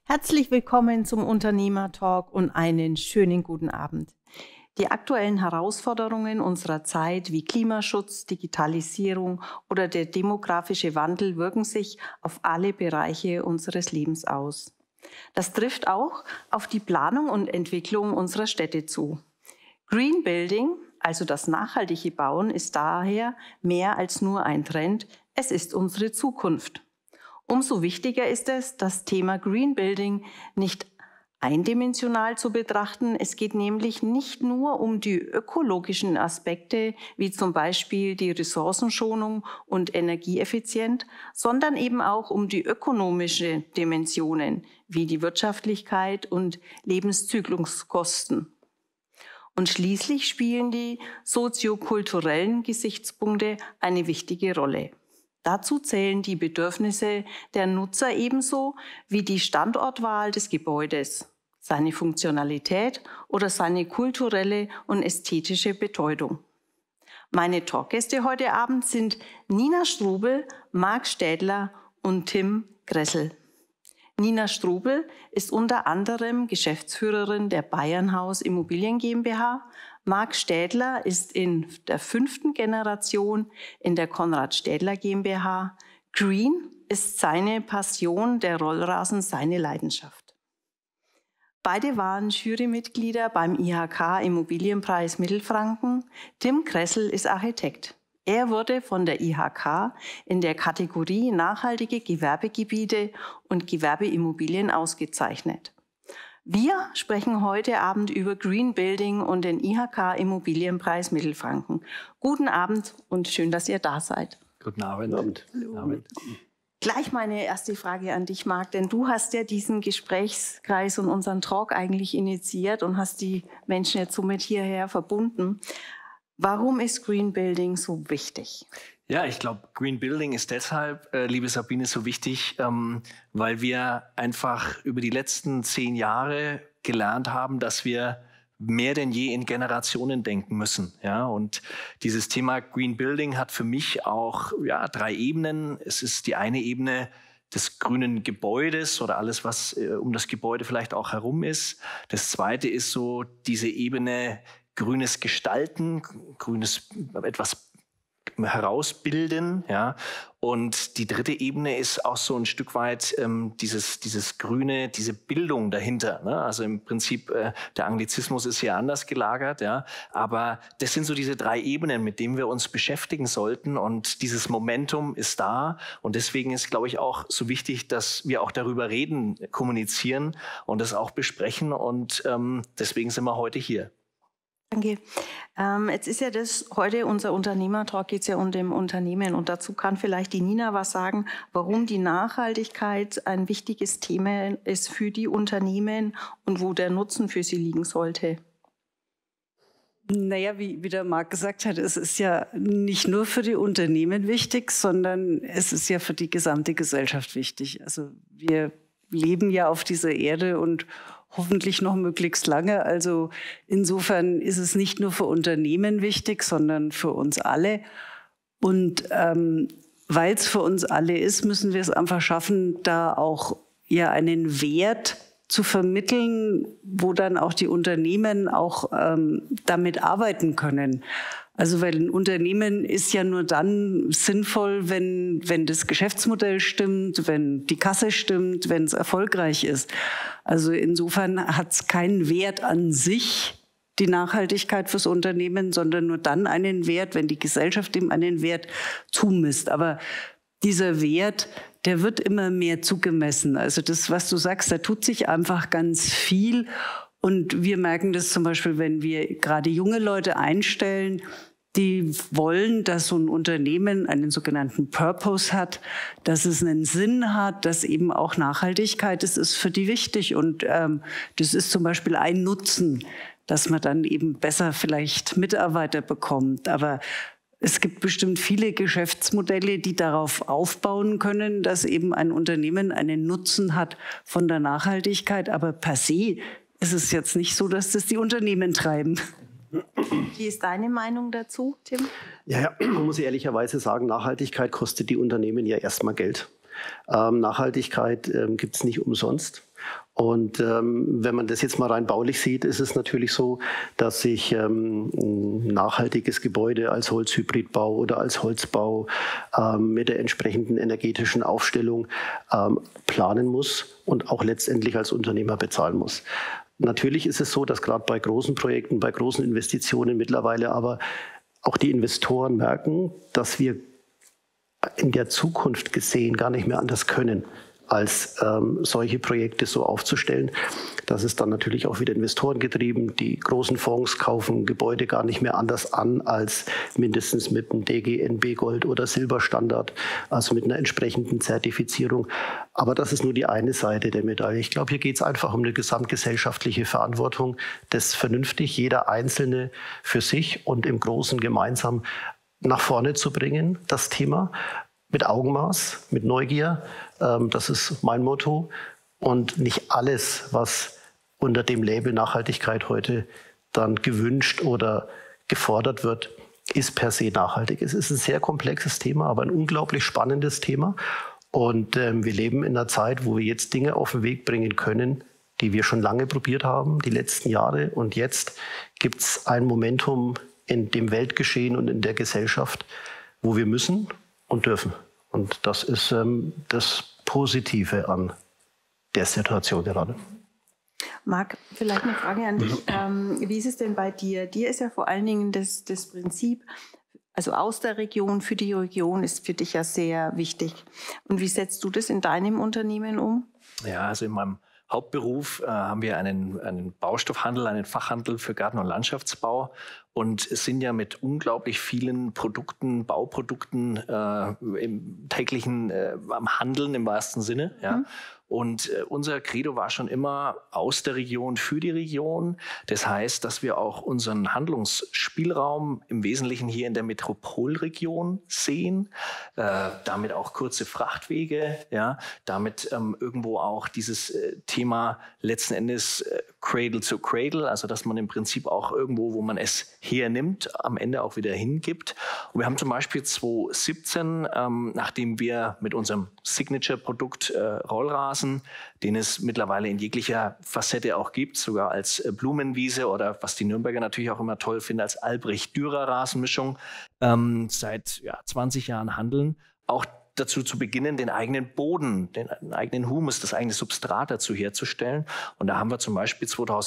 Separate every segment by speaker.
Speaker 1: Herzlich willkommen zum Unternehmertalk und einen schönen guten Abend. Die aktuellen Herausforderungen unserer Zeit wie Klimaschutz, Digitalisierung oder der demografische Wandel wirken sich auf alle Bereiche unseres Lebens aus. Das trifft auch auf die Planung und Entwicklung unserer Städte zu. Green Building, also das nachhaltige Bauen, ist daher mehr als nur ein Trend, es ist unsere Zukunft. Umso wichtiger ist es, das Thema Green Building nicht eindimensional zu betrachten. Es geht nämlich nicht nur um die ökologischen Aspekte, wie zum Beispiel die Ressourcenschonung und Energieeffizienz, sondern eben auch um die ökonomischen Dimensionen, wie die Wirtschaftlichkeit und Lebenszykluskosten. Und schließlich spielen die soziokulturellen Gesichtspunkte eine wichtige Rolle. Dazu zählen die Bedürfnisse der Nutzer ebenso wie die Standortwahl des Gebäudes, seine Funktionalität oder seine kulturelle und ästhetische Bedeutung. Meine Talkgäste heute Abend sind Nina Strubel, Marc Städler und Tim Gressel. Nina Strubel ist unter anderem Geschäftsführerin der Bayernhaus Immobilien GmbH. Marc Städler ist in der 5. Generation in der Konrad Städler GmbH. Green ist seine Passion, der Rollrasen seine Leidenschaft. Beide waren Jurymitglieder beim IHK Immobilienpreis Mittelfranken. Tim Gressel ist Architekt. Er wurde von der IHK in der Kategorie Nachhaltige Gewerbegebiete und Gewerbeimmobilien ausgezeichnet. Wir sprechen heute Abend über Green Building und den IHK Immobilienpreis Mittelfranken. Guten Abend und schön, dass ihr da seid.
Speaker 2: Guten Abend.
Speaker 1: Hallo. Gleich meine erste Frage an dich, Marc, denn du hast ja diesen Gesprächskreis und unseren Talk eigentlich initiiert und hast die Menschen jetzt somit hierher verbunden. Warum ist Green Building so wichtig?
Speaker 2: Ja, ich glaube, Green Building ist deshalb, liebe Sabine, so wichtig, weil wir einfach über die letzten 10 Jahre gelernt haben, dass wir mehr denn je in Generationen denken müssen. Ja? Und dieses Thema Green Building hat für mich auch 3 Ebenen. Es ist die eine Ebene des grünen Gebäudes oder alles, was um das Gebäude vielleicht auch herum ist. Das zweite ist so diese Ebene grünes Gestalten, grünes etwas herausbilden, ja. Und die dritte Ebene ist auch so ein Stück weit dieses Grüne, diese Bildung dahinter. Ne? Also im Prinzip der Anglizismus ist hier anders gelagert, ja. Aber das sind so diese 3 Ebenen, mit denen wir uns beschäftigen sollten. Und dieses Momentum ist da. Und deswegen ist, glaube ich, auch so wichtig, dass wir auch darüber reden, kommunizieren und das auch besprechen. Und deswegen sind wir heute hier.
Speaker 1: Danke. Jetzt ist ja heute unser Unternehmertalk, geht es ja um dem Unternehmen und dazu kann vielleicht die Nina was sagen, warum die Nachhaltigkeit ein wichtiges Thema ist für die Unternehmen und wo der Nutzen für sie liegen sollte.
Speaker 3: Naja, wie der Marc gesagt hat, es ist ja nicht nur für die Unternehmen wichtig, sondern es ist ja für die gesamte Gesellschaft wichtig. Also wir leben ja auf dieser Erde und hoffentlich noch möglichst lange. Also insofern ist es nicht nur für Unternehmen wichtig, sondern für uns alle. Und weil es für uns alle ist, müssen wir es einfach schaffen, da auch einen Wert zu vermitteln, wo dann auch die Unternehmen auch damit arbeiten können. Also weil ein Unternehmen ist ja nur dann sinnvoll, wenn das Geschäftsmodell stimmt, wenn die Kasse stimmt, wenn es erfolgreich ist. Also insofern hat es keinen Wert an sich, die Nachhaltigkeit fürs Unternehmen, sondern nur dann einen Wert, wenn die Gesellschaft dem einen Wert zumisst. Aber dieser Wert, der wird immer mehr zugemessen. Also das, was du sagst, da tut sich einfach ganz viel. Und wir merken das zum Beispiel, wenn wir gerade junge Leute einstellen, die wollen, dass so ein Unternehmen einen sogenannten Purpose hat, dass es einen Sinn hat, dass eben auch Nachhaltigkeit ist für die wichtig. Und das ist zum Beispiel ein Nutzen, dass man dann eben besser vielleicht Mitarbeiter bekommt. Aber es gibt bestimmt viele Geschäftsmodelle, die darauf aufbauen können, dass eben ein Unternehmen einen Nutzen hat von der Nachhaltigkeit. Aber per se ist es jetzt nicht so, dass das die Unternehmen treiben.
Speaker 1: Wie ist deine Meinung dazu, Tim?
Speaker 4: Ja, man muss ehrlicherweise sagen, Nachhaltigkeit kostet die Unternehmen ja erstmal Geld. Nachhaltigkeit gibt es nicht umsonst. Und wenn man das jetzt mal rein baulich sieht, ist es natürlich so, dass ich ein nachhaltiges Gebäude als Holzhybridbau oder als Holzbau mit der entsprechenden energetischen Aufstellung planen muss und auch letztendlich als Unternehmer bezahlen muss. Natürlich ist es so, dass gerade bei großen Projekten, bei großen Investitionen mittlerweile aber auch die Investoren merken, dass wir in der Zukunft gesehen gar nicht mehr anders können, als solche Projekte so aufzustellen. Das ist dann natürlich auch wieder Investoren getrieben. Die großen Fonds kaufen Gebäude gar nicht mehr anders an als mindestens mit einem DGNB Gold oder Silberstandard, also mit einer entsprechenden Zertifizierung. Aber das ist nur die eine Seite der Medaille. Ich glaube, hier geht es einfach um eine gesamtgesellschaftliche Verantwortung, das vernünftig jeder Einzelne für sich und im Großen gemeinsam nach vorne zu bringen, das Thema. Mit Augenmaß, mit Neugier, das ist mein Motto. Und nicht alles, was unter dem Label Nachhaltigkeit heute dann gewünscht oder gefordert wird, ist per se nachhaltig. Es ist ein sehr komplexes Thema, aber ein unglaublich spannendes Thema. Und wir leben in einer Zeit, wo wir jetzt Dinge auf den Weg bringen können, die wir schon lange probiert haben, die letzten Jahre. Und jetzt gibt es ein Momentum in dem Weltgeschehen und in der Gesellschaft, wo wir müssen und dürfen. Und das ist das Positive an der Situation gerade.
Speaker 1: Marc, vielleicht eine Frage an dich. Wie ist es denn bei dir? Dir ist ja vor allen Dingen das Prinzip, also aus der Region, für die Region, ist für dich ja sehr wichtig. Und wie setzt du das in deinem Unternehmen um?
Speaker 2: Ja, also in meinem Hauptberuf haben wir einen Baustoffhandel, einen Fachhandel für Garten- und Landschaftsbau und es sind ja mit unglaublich vielen Produkten, Bauprodukten im täglichen am Handeln im wahrsten Sinne. Ja. Und unser Credo war schon immer aus der Region für die Region. Das heißt, dass wir auch unseren Handlungsspielraum im Wesentlichen hier in der Metropolregion sehen. Damit auch kurze Frachtwege, ja, damit irgendwo auch dieses Thema letzten Endes Cradle to Cradle, also dass man im Prinzip auch irgendwo, wo man es hernimmt, am Ende auch wieder hingibt. Und wir haben zum Beispiel 2017, nachdem wir mit unserem Signature-Produkt Rollrasen, den es mittlerweile in jeglicher Facette auch gibt, sogar als Blumenwiese oder was die Nürnberger natürlich auch immer toll finden, als Albrecht-Dürer-Rasenmischung, seit 20 Jahren handeln, auch dazu zu beginnen, den eigenen Boden, den eigenen Humus, das eigene Substrat dazu herzustellen. Und da haben wir zum Beispiel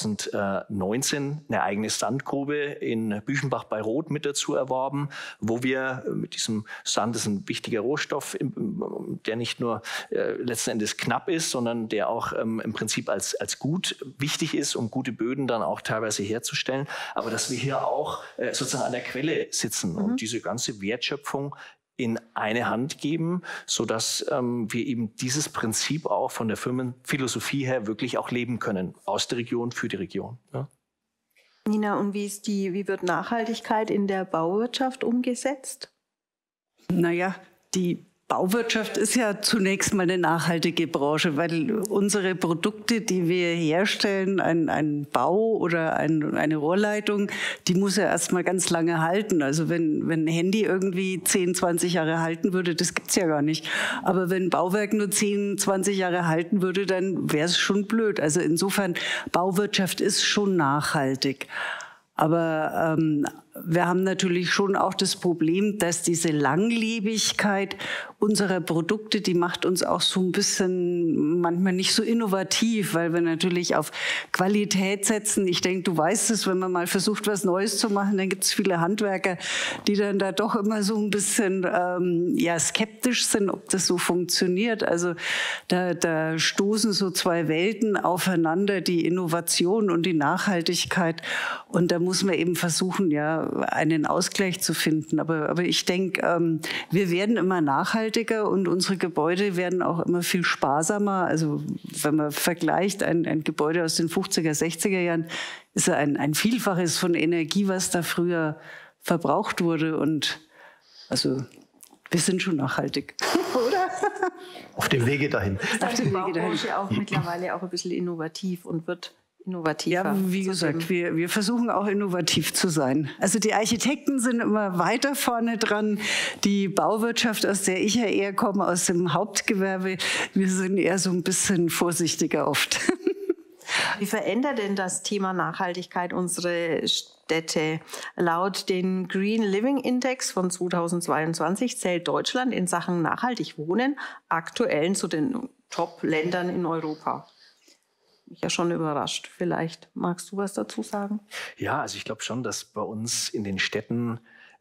Speaker 2: 2019 eine eigene Sandgrube in Büchenbach bei Roth mit dazu erworben, wo wir mit diesem Sand, das ist ein wichtiger Rohstoff, der nicht nur letzten Endes knapp ist, sondern der auch im Prinzip als Gut wichtig ist, um gute Böden dann auch teilweise herzustellen. Aber dass wir hier auch sozusagen an der Quelle sitzen und diese ganze Wertschöpfung in eine Hand geben, sodass wir eben dieses Prinzip auch von der Firmenphilosophie her wirklich auch leben können, aus der Region für die Region. Ja.
Speaker 1: Nina, und wie wird Nachhaltigkeit in der Bauwirtschaft umgesetzt?
Speaker 3: Naja, die Bauwirtschaft ist ja zunächst mal eine nachhaltige Branche, weil unsere Produkte, die wir herstellen, ein Bau oder eine Rohrleitung, die muss ja erstmal ganz lange halten. Also wenn ein Handy irgendwie 10, 20 Jahre halten würde, das gibt's ja gar nicht. Aber wenn ein Bauwerk nur 10, 20 Jahre halten würde, dann wäre es schon blöd. Also insofern, Bauwirtschaft ist schon nachhaltig. Aber wir haben natürlich schon auch das Problem, dass diese Langlebigkeit unserer Produkte, die macht uns auch so ein bisschen manchmal nicht so innovativ, weil wir natürlich auf Qualität setzen. Ich denke, du weißt es, wenn man mal versucht, was Neues zu machen, dann gibt es viele Handwerker, die dann da doch immer so ein bisschen skeptisch sind, ob das so funktioniert. Also da stoßen so zwei Welten aufeinander, die Innovation und die Nachhaltigkeit. Und da muss man eben versuchen, einen Ausgleich zu finden. Aber ich denke, wir werden immer nachhaltiger und unsere Gebäude werden auch immer viel sparsamer. Also wenn man vergleicht, ein Gebäude aus den 50er, 60er Jahren, ist ja ein Vielfaches von Energie, was da früher verbraucht wurde. Und also wir sind schon nachhaltig.
Speaker 1: Oder?
Speaker 4: Auf dem Wege dahin.
Speaker 1: Ist die Baubranche auch mittlerweile auch ein bisschen innovativ und wird innovativer.
Speaker 3: Ja, wie gesagt, wir versuchen auch innovativ zu sein. Also die Architekten sind immer weiter vorne dran. Die Bauwirtschaft, aus der ich ja eher komme, aus dem Hauptgewerbe, wir sind eher so ein bisschen vorsichtiger oft.
Speaker 1: Wie verändert denn das Thema Nachhaltigkeit unsere Städte? Laut dem Green Living Index von 2022 zählt Deutschland in Sachen nachhaltig Wohnen aktuell zu den Top-Ländern in Europa. Mich ja schon überrascht. Vielleicht magst du was dazu sagen?
Speaker 2: Ja, also ich glaube schon, dass bei uns in den Städten,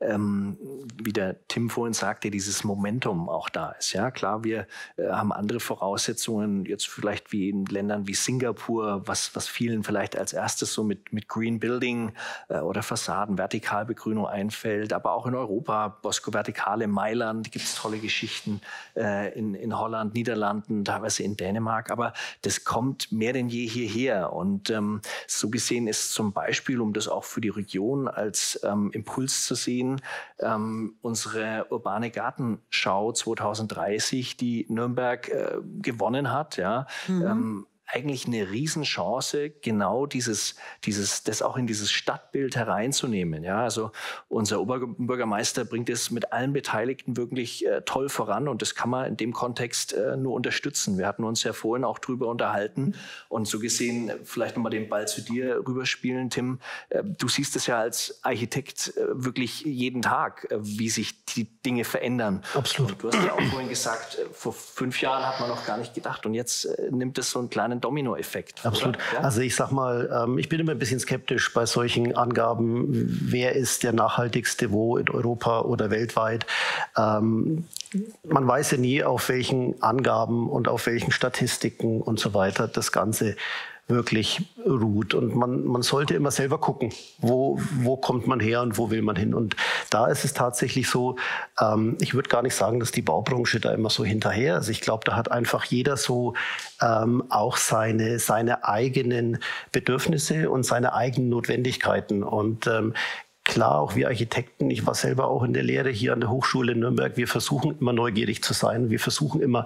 Speaker 2: wie der Tim vorhin sagte, dieses Momentum auch da ist. Ja, klar, wir haben andere Voraussetzungen, jetzt vielleicht wie in Ländern wie Singapur, was vielen vielleicht als erstes so mit Green Building oder Fassaden, Vertikalbegrünung einfällt, aber auch in Europa, Bosco Verticale, Mailand, gibt es tolle Geschichten, in Holland, Niederlanden, teilweise in Dänemark, aber das kommt mehr denn je hierher und so gesehen ist zum Beispiel, um das auch für die Region als Impuls zu sehen, unsere urbane Gartenschau 2030, die Nürnberg gewonnen hat, ja, eigentlich eine Riesenchance, genau das auch in dieses Stadtbild hereinzunehmen. Ja, also unser Oberbürgermeister bringt es mit allen Beteiligten wirklich toll voran und das kann man in dem Kontext nur unterstützen. Wir hatten uns ja vorhin auch drüber unterhalten und so gesehen vielleicht nochmal den Ball zu dir rüberspielen, Tim. Du siehst es ja als Architekt wirklich jeden Tag, wie sich die Dinge verändern.
Speaker 4: Absolut.
Speaker 2: Und du hast ja auch vorhin gesagt, vor 5 Jahren hat man noch gar nicht gedacht und jetzt nimmt es so einen kleinen Dominoeffekt.
Speaker 4: Absolut.
Speaker 2: Ja?
Speaker 4: Also ich sag mal, ich bin immer ein bisschen skeptisch bei solchen Angaben, wer ist der nachhaltigste wo in Europa oder weltweit. Man weiß ja nie, auf welchen Angaben und auf welchen Statistiken und so weiter das Ganze wirklich ruht. Und man sollte immer selber gucken, wo kommt man her und wo will man hin. Und da ist es tatsächlich so, ich würde gar nicht sagen, dass die Baubranche da immer so hinterher ist. Ich glaube, da hat einfach jeder so auch seine eigenen Bedürfnisse und seine eigenen Notwendigkeiten. Und klar, auch wir Architekten, ich war selber auch in der Lehre hier an der Hochschule in Nürnberg, wir versuchen immer neugierig zu sein. Wir versuchen immer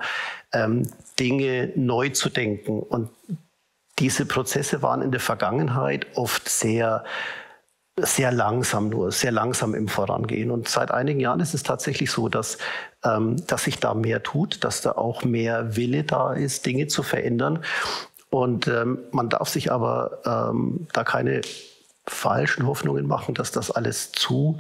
Speaker 4: Dinge neu zu denken. Und diese Prozesse waren in der Vergangenheit oft sehr langsam im Vorangehen. Und seit einigen Jahren ist es tatsächlich so, dass sich da mehr tut, dass da auch mehr Wille da ist, Dinge zu verändern. Und man darf sich aber da keine falschen Hoffnungen machen, dass das alles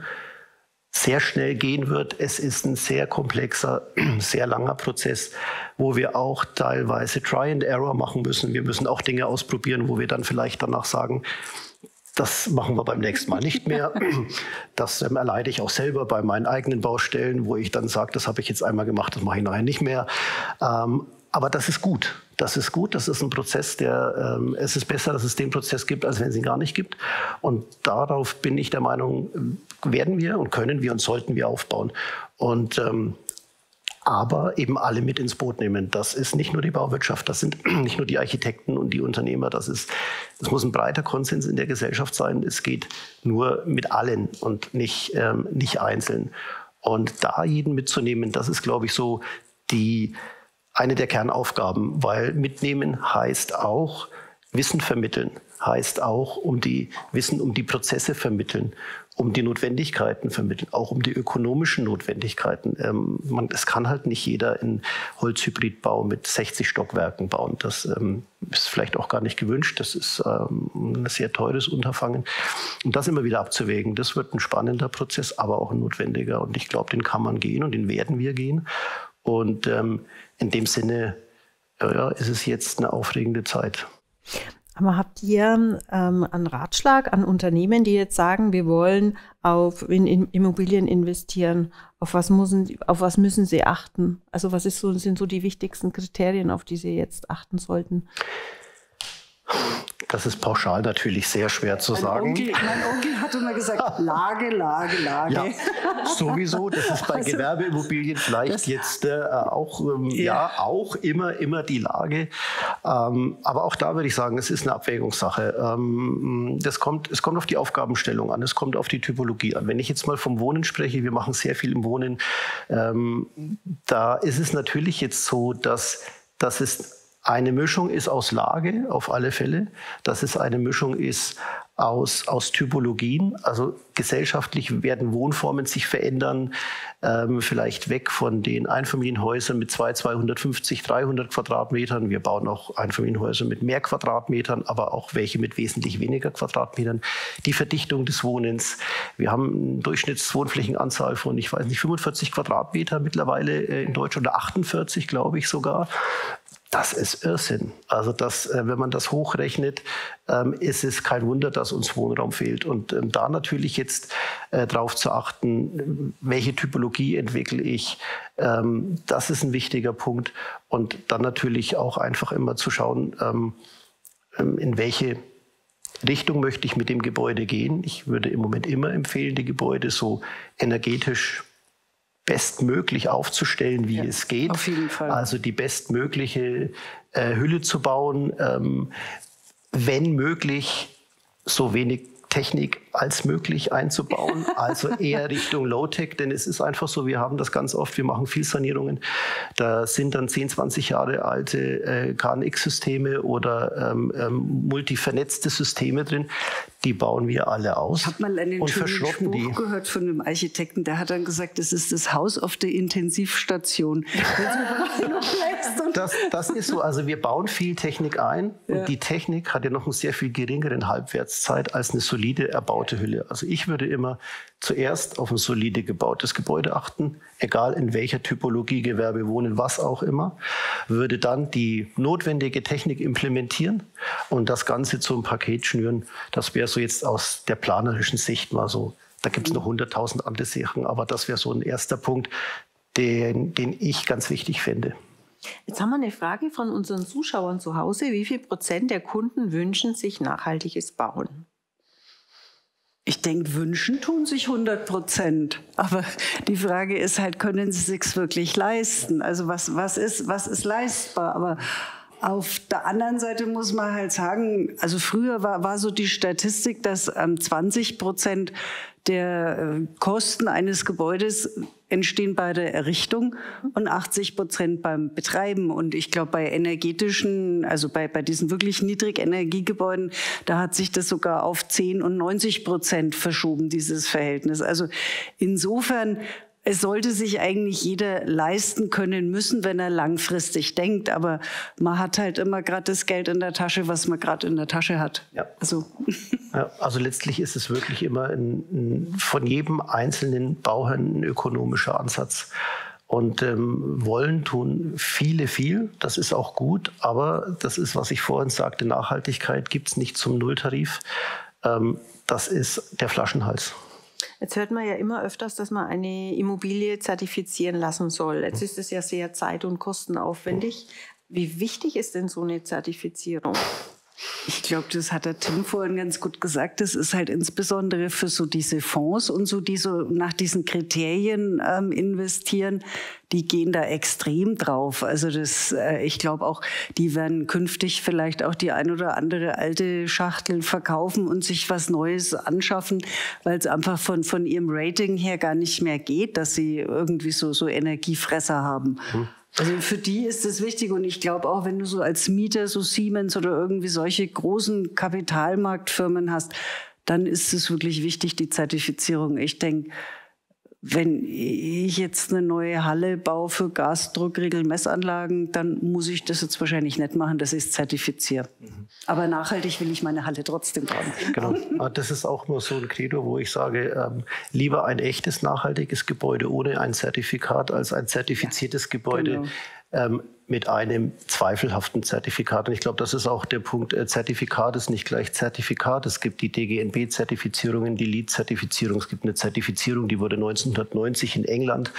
Speaker 4: sehr schnell gehen wird. Es ist ein sehr komplexer, sehr langer Prozess, wo wir auch teilweise Try and Error machen müssen. Wir müssen auch Dinge ausprobieren, wo wir dann vielleicht danach sagen, das machen wir beim nächsten Mal nicht mehr. Das erleide ich auch selber bei meinen eigenen Baustellen, wo ich dann sage, das habe ich jetzt einmal gemacht, das mache ich nachher nicht mehr. Aber das ist gut. Das ist gut. Das ist ein Prozess, es ist besser, dass es den Prozess gibt, als wenn es ihn gar nicht gibt. Und darauf bin ich der Meinung, werden wir und können wir und sollten wir aufbauen. Und aber eben alle mit ins Boot nehmen. Das ist nicht nur die Bauwirtschaft, das sind nicht nur die Architekten und die Unternehmer. Das muss ein breiter Konsens in der Gesellschaft sein. Es geht nur mit allen und nicht einzeln. Und da jeden mitzunehmen, das ist, glaube ich, so eine der Kernaufgaben, weil mitnehmen heißt auch Wissen vermitteln, heißt auch Wissen um die Prozesse vermitteln, um die Notwendigkeiten vermitteln, auch um die ökonomischen Notwendigkeiten. Es kann halt nicht jeder in Holzhybridbau mit 60 Stockwerken bauen. Das ist vielleicht auch gar nicht gewünscht. Das ist ein sehr teures Unterfangen. Und das immer wieder abzuwägen, das wird ein spannender Prozess, aber auch ein notwendiger. Und ich glaube, den kann man gehen und den werden wir gehen. Und in dem Sinne ist es jetzt eine aufregende Zeit.
Speaker 1: Aber habt ihr einen Ratschlag an Unternehmen, die jetzt sagen, wir wollen in Immobilien investieren? Auf was müssen sie achten? Also was sind so die wichtigsten Kriterien, auf die sie jetzt achten sollten?
Speaker 4: Das ist pauschal natürlich sehr schwer zu sagen.
Speaker 3: Mein Onkel hat immer gesagt, Lage.
Speaker 4: Ja, sowieso. Das ist bei Gewerbeimmobilien vielleicht jetzt auch immer die Lage. Aber auch da würde ich sagen, es ist eine Abwägungssache. Es kommt auf die Aufgabenstellung an, es kommt auf die Typologie an. Wenn ich jetzt mal vom Wohnen spreche, wir machen sehr viel im Wohnen, da ist es natürlich jetzt so, dass es eine Mischung ist aus Lage, auf alle Fälle, dass es eine Mischung ist aus Typologien. Also gesellschaftlich werden Wohnformen sich verändern, vielleicht weg von den Einfamilienhäusern mit 250, 300 Quadratmetern. Wir bauen auch Einfamilienhäuser mit mehr Quadratmetern, aber auch welche mit wesentlich weniger Quadratmetern. Die Verdichtung des Wohnens. Wir haben eine Durchschnittswohnflächenanzahl von, ich weiß nicht, 45 Quadratmeter mittlerweile in Deutschland, oder 48, glaube ich sogar. Das ist Irrsinn. Also wenn man das hochrechnet, ist es kein Wunder, dass uns Wohnraum fehlt. Und da natürlich jetzt darauf zu achten, welche Typologie entwickle ich, das ist ein wichtiger Punkt. Und dann natürlich auch einfach immer zu schauen, in welche Richtung möchte ich mit dem Gebäude gehen. Ich würde im Moment immer empfehlen, die Gebäude so energetisch bestmöglich aufzustellen, wie es geht.
Speaker 3: Auf jeden Fall.
Speaker 4: Also die bestmögliche Hülle zu bauen, wenn möglich so wenig Technik als möglich einzubauen, also eher Richtung Low-Tech, denn es ist einfach so, wir haben das ganz oft, wir machen viel Sanierungen, da sind dann 10, 20 Jahre alte KNX-Systeme oder multivernetzte Systeme drin, die bauen wir alle aus.
Speaker 3: Ich habe mal einen schönen Spruch gehört von einem Architekten, der hat dann gesagt, das ist das Haus auf der Intensivstation.
Speaker 4: Das ist so, also wir bauen viel Technik ein und die Technik hat ja noch einen sehr viel geringeren Halbwertszeit als eine solide erbaute Hülle. Also ich würde immer zuerst auf ein solide gebautes Gebäude achten, egal in welcher Typologie Gewerbe wohnen, was auch immer, würde dann die notwendige Technik implementieren und das Ganze zum Paket schnüren. Das wäre so jetzt aus der planerischen Sicht mal so. Da gibt es noch 100.000 andere Sachen, aber das wäre so ein erster Punkt, den ich ganz wichtig finde.
Speaker 1: Jetzt haben wir eine Frage von unseren Zuschauern zu Hause. Wie viel % der Kunden wünschen sich nachhaltiges Bauen?
Speaker 3: Ich denke, wünschen tun sich 100%. Aber die Frage ist halt, können sie es sich wirklich leisten? Also was ist leistbar? Aber auf der anderen Seite muss man halt sagen, also früher war so die Statistik, dass 20% der Kosten eines Gebäudes entstehen bei der Errichtung und 80% beim Betreiben. Und ich glaube, bei energetischen, also bei diesen wirklich Niedrigenergiegebäuden, da hat sich das sogar auf 10 und 90% verschoben, dieses Verhältnis. Also insofern, es sollte sich eigentlich jeder leisten können müssen, wenn er langfristig denkt. Aber man hat halt immer gerade das Geld in der Tasche, was man gerade in der Tasche hat.
Speaker 4: Ja.
Speaker 3: Also
Speaker 4: letztlich ist es wirklich immer von jedem einzelnen Bauherrn ein ökonomischer Ansatz. Und wollen tun viele viel. Das ist auch gut. Aber das ist, was ich vorhin sagte, Nachhaltigkeit gibt es nicht zum Nulltarif. Das ist der Flaschenhals.
Speaker 1: Jetzt hört man ja immer öfters, dass man eine Immobilie zertifizieren lassen soll. Jetzt ist es ja sehr zeit- und kostenaufwendig. Wie wichtig ist denn so eine Zertifizierung?
Speaker 3: Ich glaube, das hat der Tim vorhin ganz gut gesagt. Das ist halt insbesondere für so diese Fonds und so, die so nach diesen Kriterien investieren, die gehen da extrem drauf. Also ich glaube auch, die werden künftig vielleicht auch die ein oder andere alte Schachtel verkaufen und sich was Neues anschaffen, weil es einfach von ihrem Rating her gar nicht mehr geht, dass sie irgendwie so Energiefresser haben. Also für die ist das wichtig und ich glaube auch, wenn du so als Mieter so Siemens oder irgendwie solche großen Kapitalmarktfirmen hast, dann ist es wirklich wichtig, die Zertifizierung. Ich denke, wenn ich jetzt eine neue Halle baue für Gasdruckregelmessanlagen, dann muss ich das jetzt wahrscheinlich nicht machen, dass ich es zertifiziere. Aber nachhaltig will ich meine Halle trotzdem bauen.
Speaker 4: Genau. Das ist auch nur so ein Credo, wo ich sage, lieber ein echtes, nachhaltiges Gebäude ohne ein Zertifikat als ein zertifiziertes Gebäude mit einem zweifelhaften Zertifikat. Und ich glaube, das ist auch der Punkt, Zertifikat ist nicht gleich Zertifikat. Es gibt die DGNB-Zertifizierungen, die LEED-Zertifizierung. Es gibt eine Zertifizierung, die wurde 1990 in England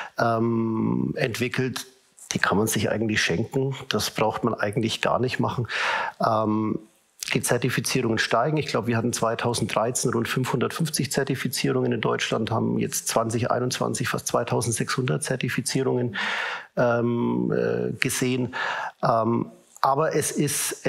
Speaker 4: entwickelt. Die kann man sich eigentlich schenken. Das braucht man eigentlich gar nicht machen. Die Zertifizierungen steigen. Ich glaube, wir hatten 2013 rund 550 Zertifizierungen in Deutschland, haben jetzt 2021 fast 2600 Zertifizierungen gesehen. Aber es ist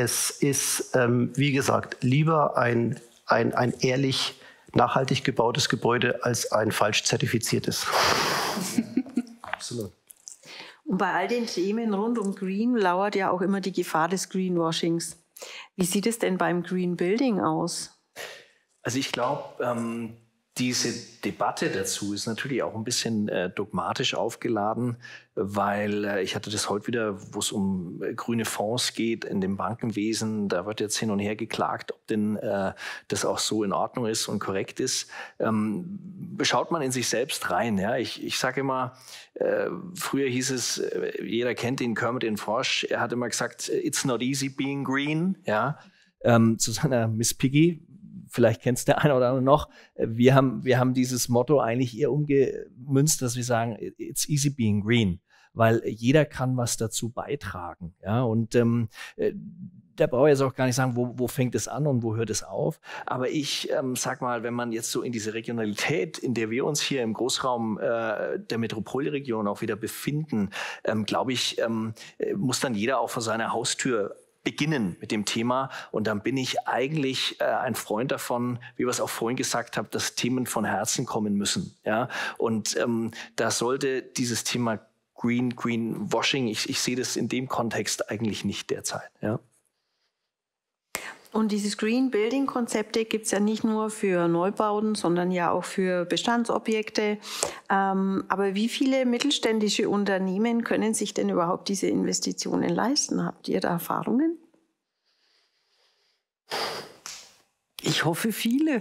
Speaker 4: wie gesagt, lieber ein ehrlich nachhaltig gebautes Gebäude als ein falsch zertifiziertes.
Speaker 1: Absolut. Und bei all den Themen rund um Green lauert ja auch immer die Gefahr des Greenwashings. Wie sieht es denn beim Green Building aus?
Speaker 2: Also ich glaube, diese Debatte dazu ist natürlich auch ein bisschen dogmatisch aufgeladen, weil ich hatte das heute wieder, wo es um grüne Fonds geht in dem Bankenwesen, da wird jetzt hin und her geklagt, ob denn das auch so in Ordnung ist und korrekt ist. Schaut man in sich selbst rein. Ja? Ich sage immer, früher hieß es, jeder kennt ihn, Kermit den Frosch, er hat immer gesagt, it's not easy being green. Ja? Zu seiner Miss Piggy, vielleicht kennst der eine oder andere noch. Wir haben dieses Motto eigentlich eher umgemünzt, dass wir sagen, it's easy being green, weil jeder kann was dazu beitragen. Ja, und da brauche ich jetzt auch gar nicht sagen, wo fängt es an und wo hört es auf. Aber ich sag mal, wenn man jetzt so in diese Regionalität, in der wir uns hier im Großraum der Metropolregion auch wieder befinden, glaube ich, muss dann jeder auch vor seiner Haustür beginnen mit dem Thema. Und dann bin ich eigentlich ein Freund davon, wie wir es auch vorhin gesagt haben, dass Themen von Herzen kommen müssen. Ja? Und da sollte dieses Thema Greenwashing, ich sehe das in dem Kontext eigentlich nicht derzeit. Ja?
Speaker 1: Und dieses Green Building Konzepte gibt es ja nicht nur für Neubauten, sondern ja auch für Bestandsobjekte. Aber wie viele mittelständische Unternehmen können sich denn überhaupt diese Investitionen leisten? Habt ihr da Erfahrungen?
Speaker 3: Ich hoffe, viele.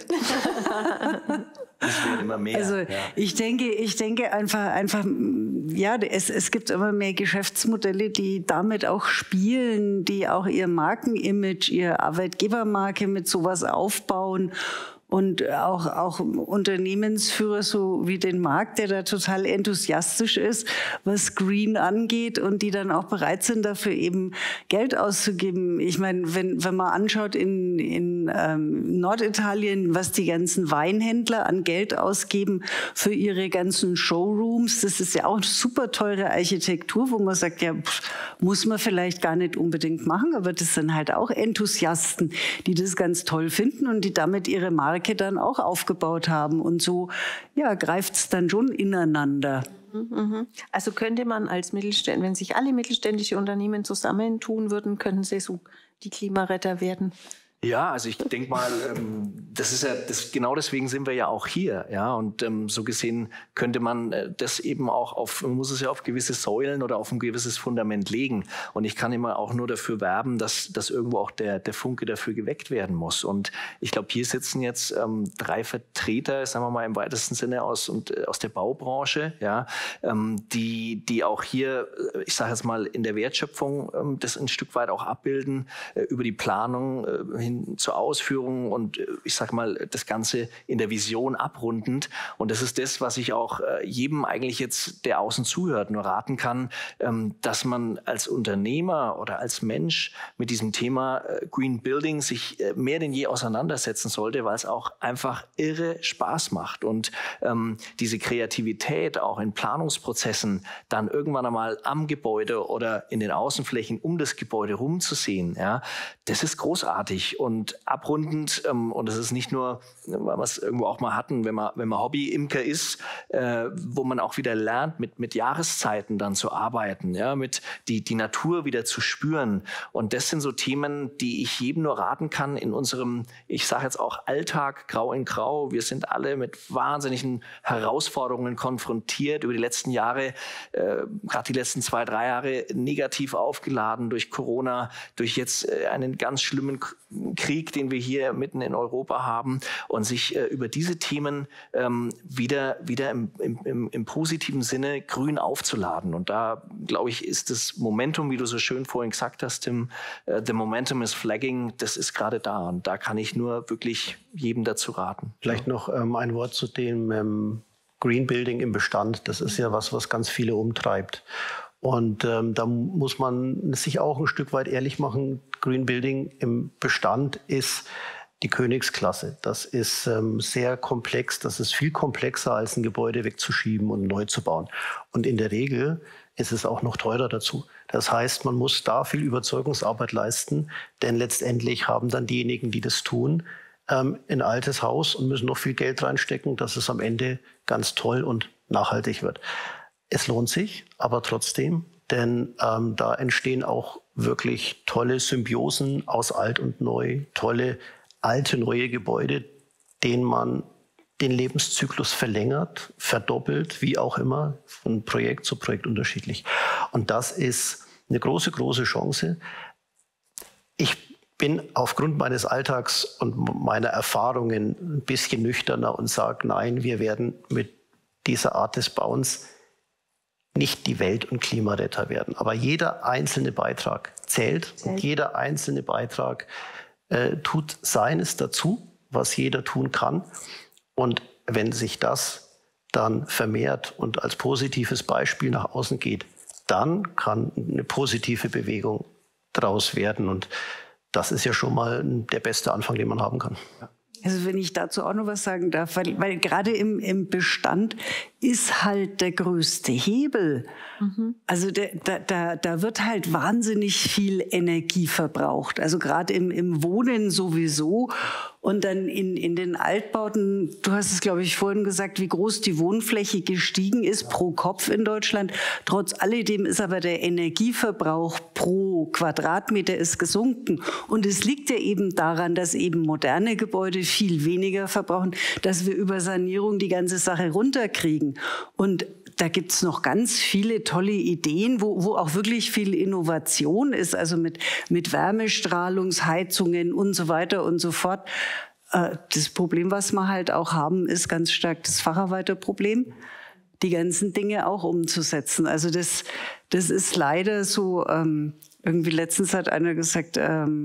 Speaker 2: Es werden immer mehr.
Speaker 3: Also ich denke einfach, ja, es gibt immer mehr Geschäftsmodelle, die damit auch spielen, die auch ihr Markenimage, ihre Arbeitgebermarke mit sowas aufbauen. Und auch Unternehmensführer so wie den Marc, der da total enthusiastisch ist, was Green angeht und die dann auch bereit sind, dafür eben Geld auszugeben. Ich meine, wenn man anschaut in Norditalien, was die ganzen Weinhändler an Geld ausgeben für ihre ganzen Showrooms, das ist ja auch super teure Architektur, wo man sagt, ja, muss man vielleicht gar nicht unbedingt machen, aber das sind halt auch Enthusiasten, die das ganz toll finden und die damit ihre Marke dann auch aufgebaut haben. Und so ja, greift es dann schon ineinander.
Speaker 1: Also könnte man als Mittelständler, wenn sich alle mittelständische Unternehmen zusammentun würden, könnten sie so die Klimaretter werden?
Speaker 2: Ja, also ich denke mal, das ist ja, genau deswegen sind wir ja auch hier, ja, und so gesehen könnte man das eben auch man muss es ja auf gewisse Säulen oder auf ein gewisses Fundament legen, und ich kann immer auch nur dafür werben, dass irgendwo auch der Funke dafür geweckt werden muss, und ich glaube, hier sitzen jetzt 3 Vertreter, sagen wir mal im weitesten Sinne aus der Baubranche, ja, die auch hier, ich sage jetzt mal, in der Wertschöpfung das ein Stück weit auch abbilden, über die Planung hin zur Ausführung und ich sag mal, das Ganze in der Vision abrundend. Und das ist das, was ich auch jedem eigentlich jetzt, der außen zuhört, nur raten kann, dass man als Unternehmer oder als Mensch mit diesem Thema Green Building sich mehr denn je auseinandersetzen sollte, weil es auch einfach irre Spaß macht. Und diese Kreativität auch in Planungsprozessen dann irgendwann einmal am Gebäude oder in den Außenflächen um das Gebäude rumzusehen, ja, das ist großartig. Und abrundend, und das ist nicht nur, weil wir es irgendwo auch mal hatten, wenn man Hobby-Imker ist, wo man auch wieder lernt, mit Jahreszeiten dann zu arbeiten, ja, mit die Natur wieder zu spüren. Und das sind so Themen, die ich jedem nur raten kann in unserem, ich sage jetzt auch Alltag, grau in grau. Wir sind alle mit wahnsinnigen Herausforderungen konfrontiert über die letzten Jahre, gerade die letzten 2, 3 Jahre negativ aufgeladen durch Corona, durch jetzt einen ganz schlimmen Krieg, den wir hier mitten in Europa haben, und sich über diese Themen wieder im positiven Sinne grün aufzuladen. Und da, glaube ich, ist das Momentum, wie du so schön vorhin gesagt hast, Tim, the momentum is flagging, das ist gerade da. Und da kann ich nur wirklich jedem dazu raten.
Speaker 4: Vielleicht noch ein Wort zu dem Green Building im Bestand. Das ist ja was ganz viele umtreibt. Und da muss man sich auch ein Stück weit ehrlich machen, Green Building im Bestand ist die Königsklasse. Das ist sehr komplex, das ist viel komplexer, als ein Gebäude wegzuschieben und neu zu bauen. Und in der Regel ist es auch noch teurer dazu. Das heißt, man muss da viel Überzeugungsarbeit leisten, denn letztendlich haben dann diejenigen, die das tun, ein altes Haus und müssen noch viel Geld reinstecken, dass es am Ende ganz toll und nachhaltig wird. Es lohnt sich, aber trotzdem, denn da entstehen auch wirklich tolle Symbiosen aus alt und neu, tolle alte, neue Gebäude, denen man den Lebenszyklus verlängert, verdoppelt, wie auch immer, von Projekt zu Projekt unterschiedlich. Und das ist eine große, große Chance. Ich bin aufgrund meines Alltags und meiner Erfahrungen ein bisschen nüchterner und sage, nein, wir werden mit dieser Art des Bauens nicht die Welt- und Klimaretter werden. Aber jeder einzelne Beitrag zählt. Und jeder einzelne Beitrag tut seines dazu, was jeder tun kann. Und wenn sich das dann vermehrt und als positives Beispiel nach außen geht, dann kann eine positive Bewegung daraus werden. Und das ist ja schon mal der beste Anfang, den man haben kann.
Speaker 3: Also wenn ich dazu auch noch was sagen darf, weil gerade im Bestand ist halt der größte Hebel. Also da wird halt wahnsinnig viel Energie verbraucht. Also gerade im Wohnen sowieso. Und dann in den Altbauten, du hast es, glaube ich, vorhin gesagt, wie groß die Wohnfläche gestiegen ist pro Kopf in Deutschland. Trotz alledem ist aber der Energieverbrauch pro Quadratmeter ist gesunken. Und es liegt ja eben daran, dass eben moderne Gebäude viel weniger verbrauchen, dass wir über Sanierung die ganze Sache runterkriegen. Und da gibt's noch ganz viele tolle Ideen, wo auch wirklich viel Innovation ist, also mit Wärmestrahlungsheizungen und so weiter und so fort. Das Problem, was wir halt auch haben, ist ganz stark das Facharbeiterproblem, die ganzen Dinge auch umzusetzen. Also das ist leider so, irgendwie letztens hat einer gesagt,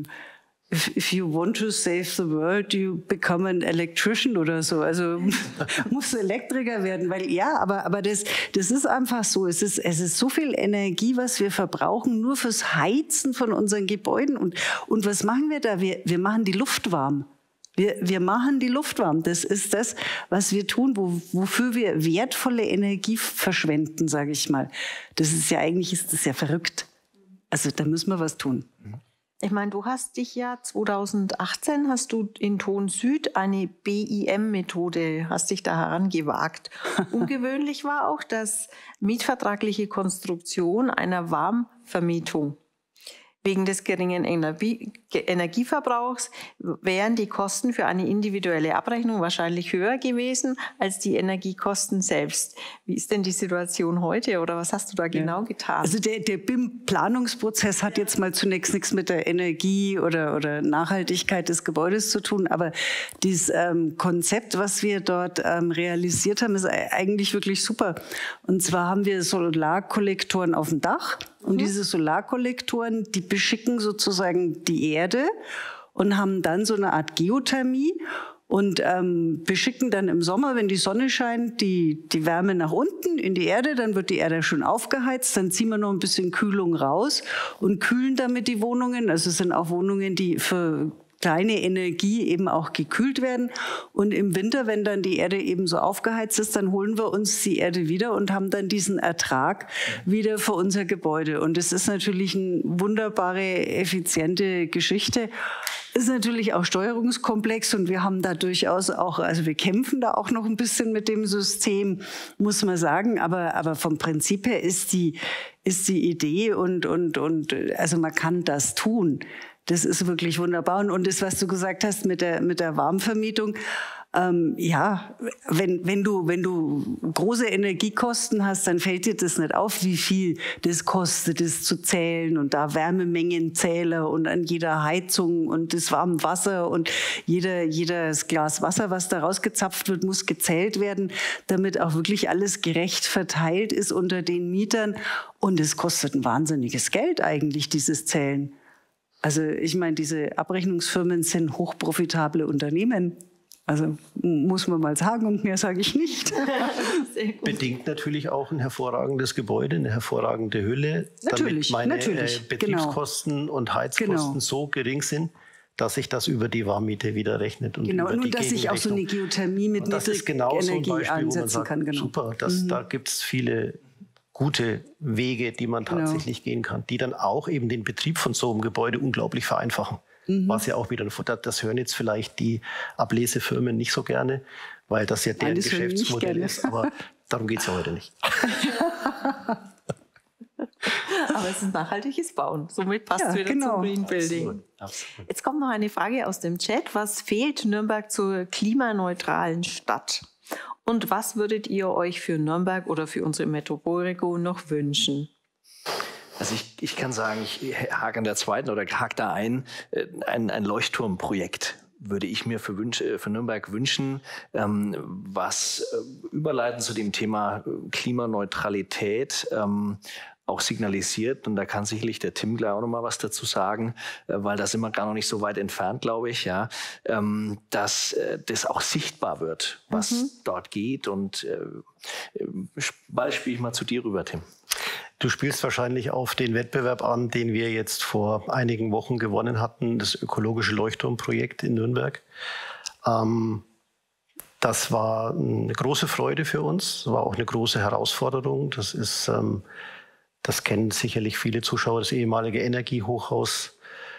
Speaker 3: if you want to save the world, you become an electrician oder so. Also musst du Elektriker werden, weil ja, aber das ist einfach so. Es ist so viel Energie, was wir verbrauchen, nur fürs Heizen von unseren Gebäuden. Und was machen wir da? Wir machen die Luft warm. Wir machen die Luft warm. Das ist das, was wir tun, wofür wir wertvolle Energie verschwenden, sage ich mal. Eigentlich ist das ja verrückt. Also da müssen wir was tun.
Speaker 1: Ich meine, du hast dich ja 2018 hast du in Thon Süd eine BIM-Methode, hast dich da herangewagt. Ungewöhnlich war auch das mietvertragliche Konstruktion einer Warmvermietung. Wegen des geringen Energieverbrauchs wären die Kosten für eine individuelle Abrechnung wahrscheinlich höher gewesen als die Energiekosten selbst. Wie ist denn die Situation heute oder was hast du da genau getan?
Speaker 3: Also der BIM-Planungsprozess hat jetzt mal zunächst nichts mit der Energie oder Nachhaltigkeit des Gebäudes zu tun, aber dieses Konzept, was wir dort realisiert haben, ist eigentlich wirklich super. Und zwar haben wir Solarkollektoren auf dem Dach. Und diese Solarkollektoren, die beschicken sozusagen die Erde und haben dann so eine Art Geothermie und beschicken dann im Sommer, wenn die Sonne scheint, die Wärme nach unten in die Erde. Dann wird die Erde schön aufgeheizt, dann ziehen wir noch ein bisschen Kühlung raus und kühlen damit die Wohnungen. Also es sind auch Wohnungen, die für kleine Energie eben auch gekühlt werden. Und im Winter, wenn dann die Erde eben so aufgeheizt ist, dann holen wir uns die Erde wieder und haben dann diesen Ertrag wieder für unser Gebäude. Und das ist natürlich eine wunderbare, effiziente Geschichte. Ist natürlich auch steuerungskomplex und wir haben da durchaus auch, also wir kämpfen da auch noch ein bisschen mit dem System, muss man sagen. Aber vom Prinzip her ist die Idee und also man kann das tun. Das ist wirklich wunderbar. Und das, was du gesagt hast mit der Warmvermietung, ja, wenn du große Energiekosten hast, dann fällt dir das nicht auf, wie viel das kostet, das zu zählen und da Wärmemengenzähler und an jeder Heizung und das warme Wasser und jedes Glas Wasser, was da rausgezapft wird, muss gezählt werden, damit auch wirklich alles gerecht verteilt ist unter den Mietern. Und es kostet ein wahnsinniges Geld eigentlich, dieses Zählen. Also ich meine, diese Abrechnungsfirmen sind hochprofitable Unternehmen. Also muss man mal sagen und mehr sage ich nicht.
Speaker 4: Bedingt natürlich auch ein hervorragendes Gebäude, eine hervorragende Hülle,
Speaker 3: natürlich,
Speaker 4: damit meine
Speaker 3: natürlich,
Speaker 4: Betriebskosten und Heizkosten so gering sind, dass sich das über die Warmmiete wieder rechnet. Und
Speaker 3: genau,
Speaker 4: über
Speaker 3: nur
Speaker 4: die
Speaker 3: dass ich auch so eine Geothermie mit Niedrigenergie einsetzen kann. Genau.
Speaker 4: Super, da gibt es viele gute Wege, die man tatsächlich gehen kann, die dann auch eben den Betrieb von so einem Gebäude unglaublich vereinfachen. Was ja auch wieder, das hören jetzt vielleicht die Ablesefirmen nicht so gerne, weil das ja deren Geschäftsmodell ist, aber darum geht es ja heute nicht.
Speaker 1: Aber es ist nachhaltiges Bauen. Somit passt es wieder
Speaker 3: genau.
Speaker 1: zum Green Building.
Speaker 2: Absolut, absolut.
Speaker 1: Jetzt kommt noch eine Frage aus dem Chat. Was fehlt Nürnberg zur klimaneutralen Stadt? Und was würdet ihr euch für Nürnberg oder für unsere Metropolregion noch wünschen?
Speaker 2: Also ich kann sagen, ich hake an der zweiten oder hake da ein Leuchtturmprojekt würde ich mir für Nürnberg wünschen, was überleiten zu dem Thema Klimaneutralität auch signalisiert. Und da kann sicherlich der Tim gleich auch noch mal was dazu sagen, weil da sind wir gar noch nicht so weit entfernt, glaube ich, ja, dass das auch sichtbar wird, was dort geht. Und bald spiele ich mal zu dir rüber, Tim.
Speaker 4: Du spielst wahrscheinlich auf den Wettbewerb an, den wir jetzt vor einigen Wochen gewonnen hatten, das ökologische Leuchtturmprojekt in Nürnberg. Das war eine große Freude für uns, war auch eine große Herausforderung. Das kennen sicherlich viele Zuschauer, das ehemalige Energiehochhaus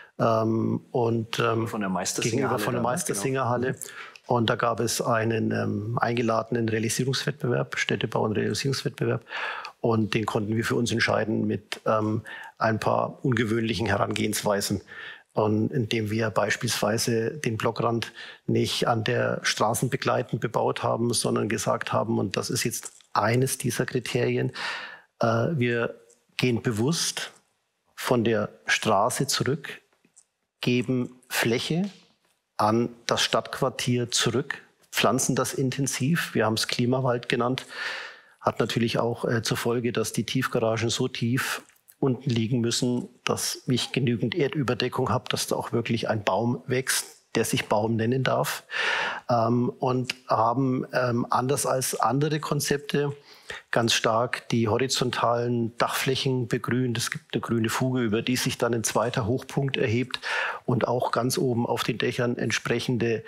Speaker 2: von der
Speaker 4: gegenüber von der Meistersingerhalle. Genau. Und da gab es einen eingeladenen Realisierungswettbewerb, Städtebau- und Realisierungswettbewerb. Und den konnten wir für uns entscheiden mit ein paar ungewöhnlichen Herangehensweisen. Und indem wir beispielsweise den Blockrand nicht an der Straßenbegleitend bebaut haben, sondern gesagt haben, und das ist jetzt eines dieser Kriterien, wir gehen bewusst von der Straße zurück, geben Fläche an das Stadtquartier zurück, pflanzen das intensiv. Wir haben es Klimawald genannt. Hat natürlich auch zur Folge, dass die Tiefgaragen so tief unten liegen müssen, dass ich genügend Erdüberdeckung habe, dass da auch wirklich ein Baum wächst, der sich Baum nennen darf. Und haben anders als andere Konzepte ganz stark die horizontalen Dachflächen begrünt. Es gibt eine grüne Fuge, über die sich dann ein zweiter Hochpunkt erhebt und auch ganz oben auf den Dächern entsprechende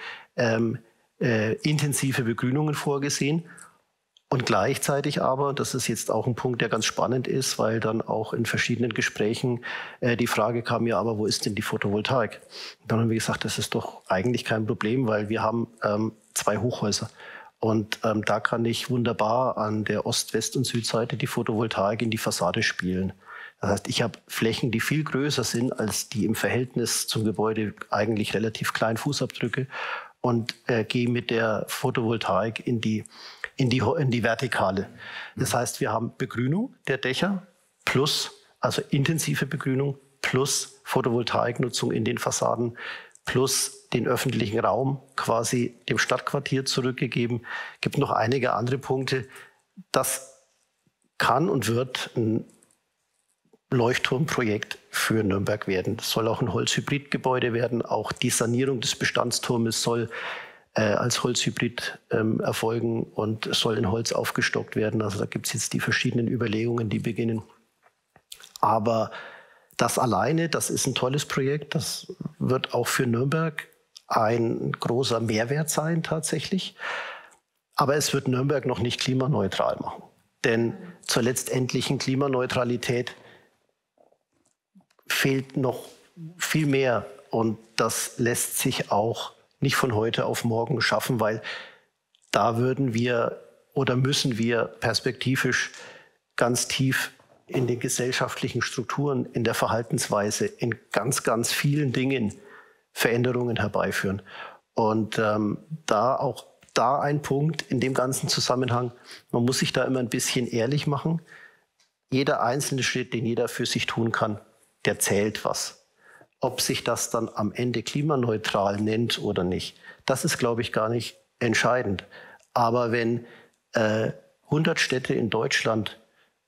Speaker 4: intensive Begrünungen vorgesehen. Und gleichzeitig aber, das ist jetzt auch ein Punkt, der ganz spannend ist, weil dann auch in verschiedenen Gesprächen die Frage kam, ja, aber wo ist denn die Photovoltaik? Und dann haben wir gesagt, das ist doch eigentlich kein Problem, weil wir haben 2 Hochhäuser. Und da kann ich wunderbar an der Ost-, West- und Südseite die Photovoltaik in die Fassade spielen. Das heißt, ich habe Flächen, die viel größer sind als die im Verhältnis zum Gebäude eigentlich relativ kleinen Fußabdrücke und gehe mit der Photovoltaik in die Vertikale. Das heißt, wir haben Begrünung der Dächer plus, also intensive Begrünung plus Photovoltaiknutzung in den Fassaden plus den öffentlichen Raum quasi dem Stadtquartier zurückgegeben. Es gibt noch einige andere Punkte. Das kann und wird ein Leuchtturmprojekt für Nürnberg werden. Das soll auch ein Holzhybridgebäude werden. Auch die Sanierung des Bestandsturmes soll als Holzhybrid erfolgen und soll in Holz aufgestockt werden. Also da gibt es jetzt die verschiedenen Überlegungen, die beginnen. Aber das alleine, das ist ein tolles Projekt. Das wird auch für Nürnberg ein großer Mehrwert sein tatsächlich. Aber es wird Nürnberg noch nicht klimaneutral machen. Denn zur letztendlichen Klimaneutralität fehlt noch viel mehr. Und das lässt sich auch nicht von heute auf morgen schaffen, weil da würden wir oder müssen wir perspektivisch ganz tief in den gesellschaftlichen Strukturen, in der Verhaltensweise, in ganz, ganz vielen Dingen Veränderungen herbeiführen. Und da ein Punkt in dem ganzen Zusammenhang, man muss sich da immer ein bisschen ehrlich machen. Jeder einzelne Schritt, den jeder für sich tun kann, der zählt was. Ob sich das dann am Ende klimaneutral nennt oder nicht, das ist, glaube ich, gar nicht entscheidend. Aber wenn 100 Städte in Deutschland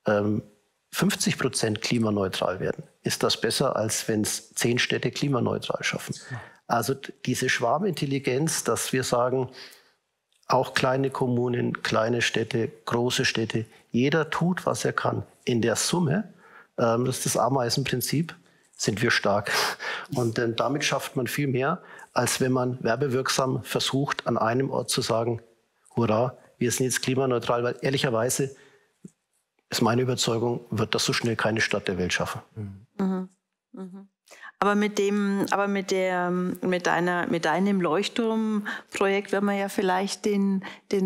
Speaker 4: 50% klimaneutral werden, ist das besser, als wenn es 10 Städte klimaneutral schaffen. Also diese Schwarmintelligenz, dass wir sagen, auch kleine Kommunen, kleine Städte, große Städte, jeder tut, was er kann. In der Summe, das ist das Ameisenprinzip, sind wir stark. Und damit schafft man viel mehr, als wenn man werbewirksam versucht, an einem Ort zu sagen, hurra, wir sind jetzt klimaneutral, weil ehrlicherweise ist meine Überzeugung, wird das so schnell keine Stadt der Welt schaffen.
Speaker 1: Mhm. Mhm. Aber mit deinem Leuchtturmprojekt werden wir ja vielleicht den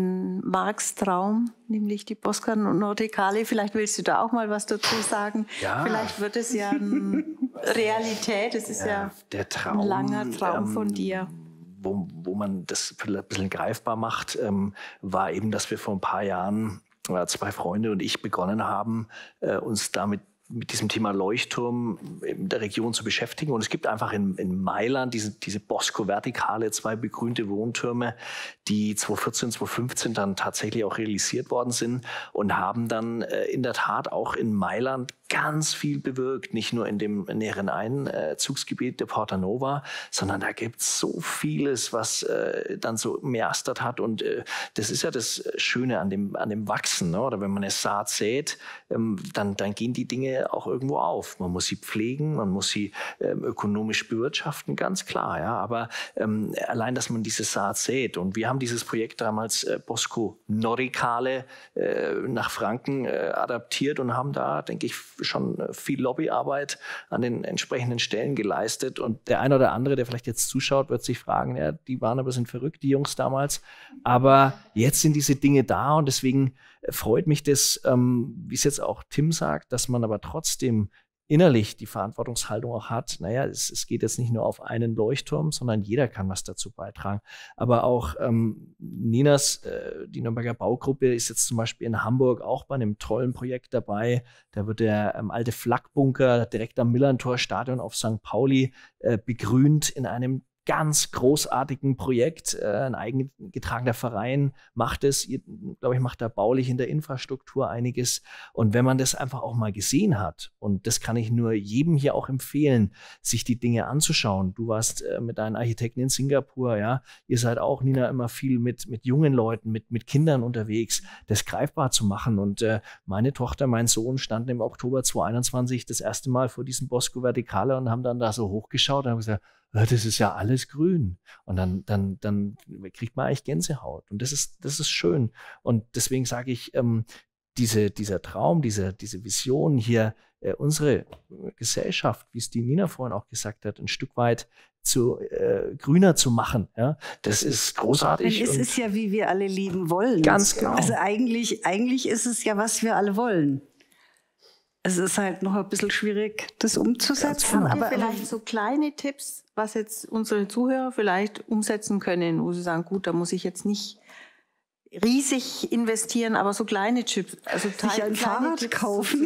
Speaker 1: Marx Traum, nämlich die Bosca Nordicale, vielleicht willst du da auch mal was dazu sagen. Ja. Vielleicht wird es ja eine Realität. Es ist ja
Speaker 2: der Traum,
Speaker 1: ein langer Traum von dir.
Speaker 2: Wo man das ein bisschen greifbar macht, war eben, dass wir vor ein paar Jahren, 2 Freunde und ich begonnen haben, uns mit diesem Thema Leuchtturm in der Region zu beschäftigen. Und es gibt einfach in Mailand diese Bosco Verticale, 2 begrünte Wohntürme, die 2014, 2015 dann tatsächlich auch realisiert worden sind und haben dann in der Tat auch in Mailand ganz viel bewirkt, nicht nur in dem näheren Einzugsgebiet der Porta Nova, sondern da gibt es so vieles, was dann so meastert hat. Und das ist ja das Schöne an dem Wachsen, ne? Oder wenn man eine Saat sät, dann gehen die Dinge auch irgendwo auf. Man muss sie pflegen, man muss sie ökonomisch bewirtschaften, ganz klar. Ja? Aber allein, dass man diese Saat sät. Und wir haben dieses Projekt damals Bosco Nordicale nach Franken adaptiert und haben da, denke ich, schon viel Lobbyarbeit an den entsprechenden Stellen geleistet. Und der eine oder andere, der vielleicht jetzt zuschaut, wird sich fragen, ja, die waren aber sind verrückt, die Jungs damals. Aber jetzt sind diese Dinge da und deswegen freut mich das, wie es jetzt auch Tim sagt, dass man aber trotzdem innerlich die Verantwortungshaltung auch hat, naja, es geht jetzt nicht nur auf einen Leuchtturm, sondern jeder kann was dazu beitragen. Aber auch Ninas, die Nürnberger Baugruppe, ist jetzt zum Beispiel in Hamburg auch bei einem tollen Projekt dabei. Da wird der alte Flakbunker direkt am Millerntor-Stadion auf St. Pauli begrünt in einem ganz großartigen Projekt. Ein eigengetragener Verein macht es, glaube ich, macht da baulich in der Infrastruktur einiges. Und wenn man das einfach auch mal gesehen hat, und das kann ich nur jedem hier auch empfehlen, sich die Dinge anzuschauen. Du warst mit deinen Architekten in Singapur, ja. Ihr seid auch, Nina, immer viel mit jungen Leuten, mit Kindern unterwegs, das greifbar zu machen. Und meine Tochter, mein Sohn standen im Oktober 2021 das erste Mal vor diesem Bosco Verticale und haben dann da so hochgeschaut und haben gesagt, das ist ja alles grün. Und dann kriegt man eigentlich Gänsehaut. Und das ist schön. Und deswegen sage ich, dieser Traum, diese Vision hier, unsere Gesellschaft, wie es die Nina vorhin auch gesagt hat, ein Stück weit grüner zu machen. Ja, das ist großartig.
Speaker 3: Es ist ja, wie wir alle leben wollen.
Speaker 2: Ganz genau.
Speaker 3: Also eigentlich ist es ja, was wir alle wollen. Es ist halt noch ein bisschen schwierig, das umzusetzen.
Speaker 1: Aber vielleicht so kleine Tipps, was jetzt unsere Zuhörer vielleicht umsetzen können, wo sie sagen, gut, da muss ich jetzt nicht riesig investieren, aber so kleine Tipps. Also
Speaker 3: sich ein Fahrrad Tipps kaufen.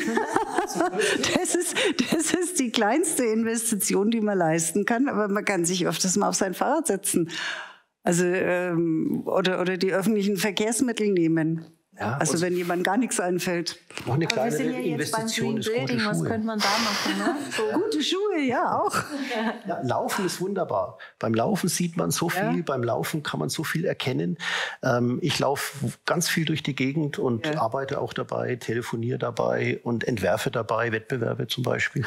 Speaker 3: Das ist die kleinste Investition, die man leisten kann, aber man kann sich öfters mal auf sein Fahrrad setzen. Also oder die öffentlichen Verkehrsmittel nehmen. Ja, also wenn jemand gar nichts einfällt.
Speaker 4: Noch eine kleine Investition ist gute Schuhe.
Speaker 1: Was könnte man da machen? Ne?
Speaker 3: So. Gute Schuhe, ja auch.
Speaker 4: Ja, Laufen ist wunderbar. Beim Laufen sieht man so viel, beim Laufen kann man so viel erkennen. Ich laufe ganz viel durch die Gegend und arbeite auch dabei, telefoniere dabei und entwerfe dabei, Wettbewerbe zum Beispiel.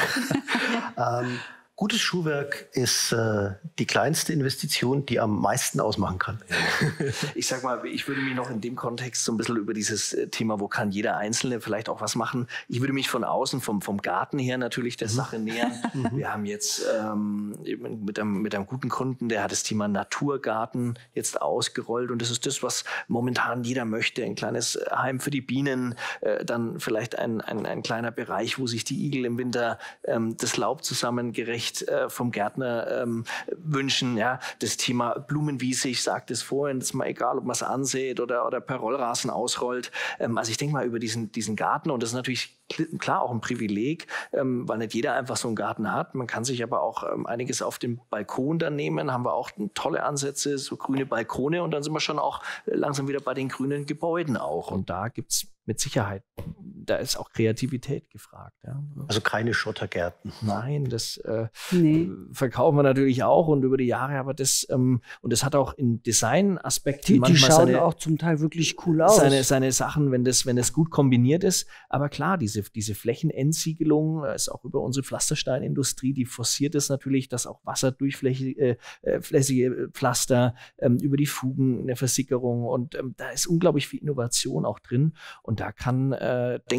Speaker 4: Gutes Schuhwerk ist die kleinste Investition, die am meisten ausmachen kann.
Speaker 2: Ich sag mal, ich würde mich noch in dem Kontext so ein bisschen über dieses Thema, wo kann jeder Einzelne vielleicht auch was machen. Ich würde mich von außen, vom Garten her natürlich der Sache nähern. Wir haben jetzt mit einem guten Kunden, der hat das Thema Naturgarten jetzt ausgerollt. Und das ist das, was momentan jeder möchte. Ein kleines Heim für die Bienen, dann vielleicht ein kleiner Bereich, wo sich die Igel im Winter das Laub zusammengerecht vom Gärtner wünschen. Ja, das Thema Blumenwiese, ich sagte es vorhin, das ist mal egal, ob man es ansät oder per Rollrasen ausrollt. Also ich denke mal über diesen Garten, und das ist natürlich klar auch ein Privileg, weil nicht jeder einfach so einen Garten hat. Man kann sich aber auch einiges auf dem Balkon dann nehmen, haben wir auch tolle Ansätze, so grüne Balkone, und dann sind wir schon auch langsam wieder bei den grünen Gebäuden auch. Und da gibt es mit Sicherheit, da ist auch Kreativität gefragt. Ja.
Speaker 4: Also keine Schottergärten.
Speaker 2: Nein, das verkaufen wir natürlich auch und über die Jahre, aber das und das hat auch in Designaspekten
Speaker 3: die schauen auch zum Teil wirklich cool aus.
Speaker 2: Seine Sachen, wenn das gut kombiniert ist. Aber klar, diese Flächenentsiegelung ist auch über unsere Pflastersteinindustrie, die forciert es natürlich, dass auch wasserdurchflässige Pflaster über die Fugen, eine Versickerung, und da ist unglaublich viel Innovation auch drin. Und da kann, denke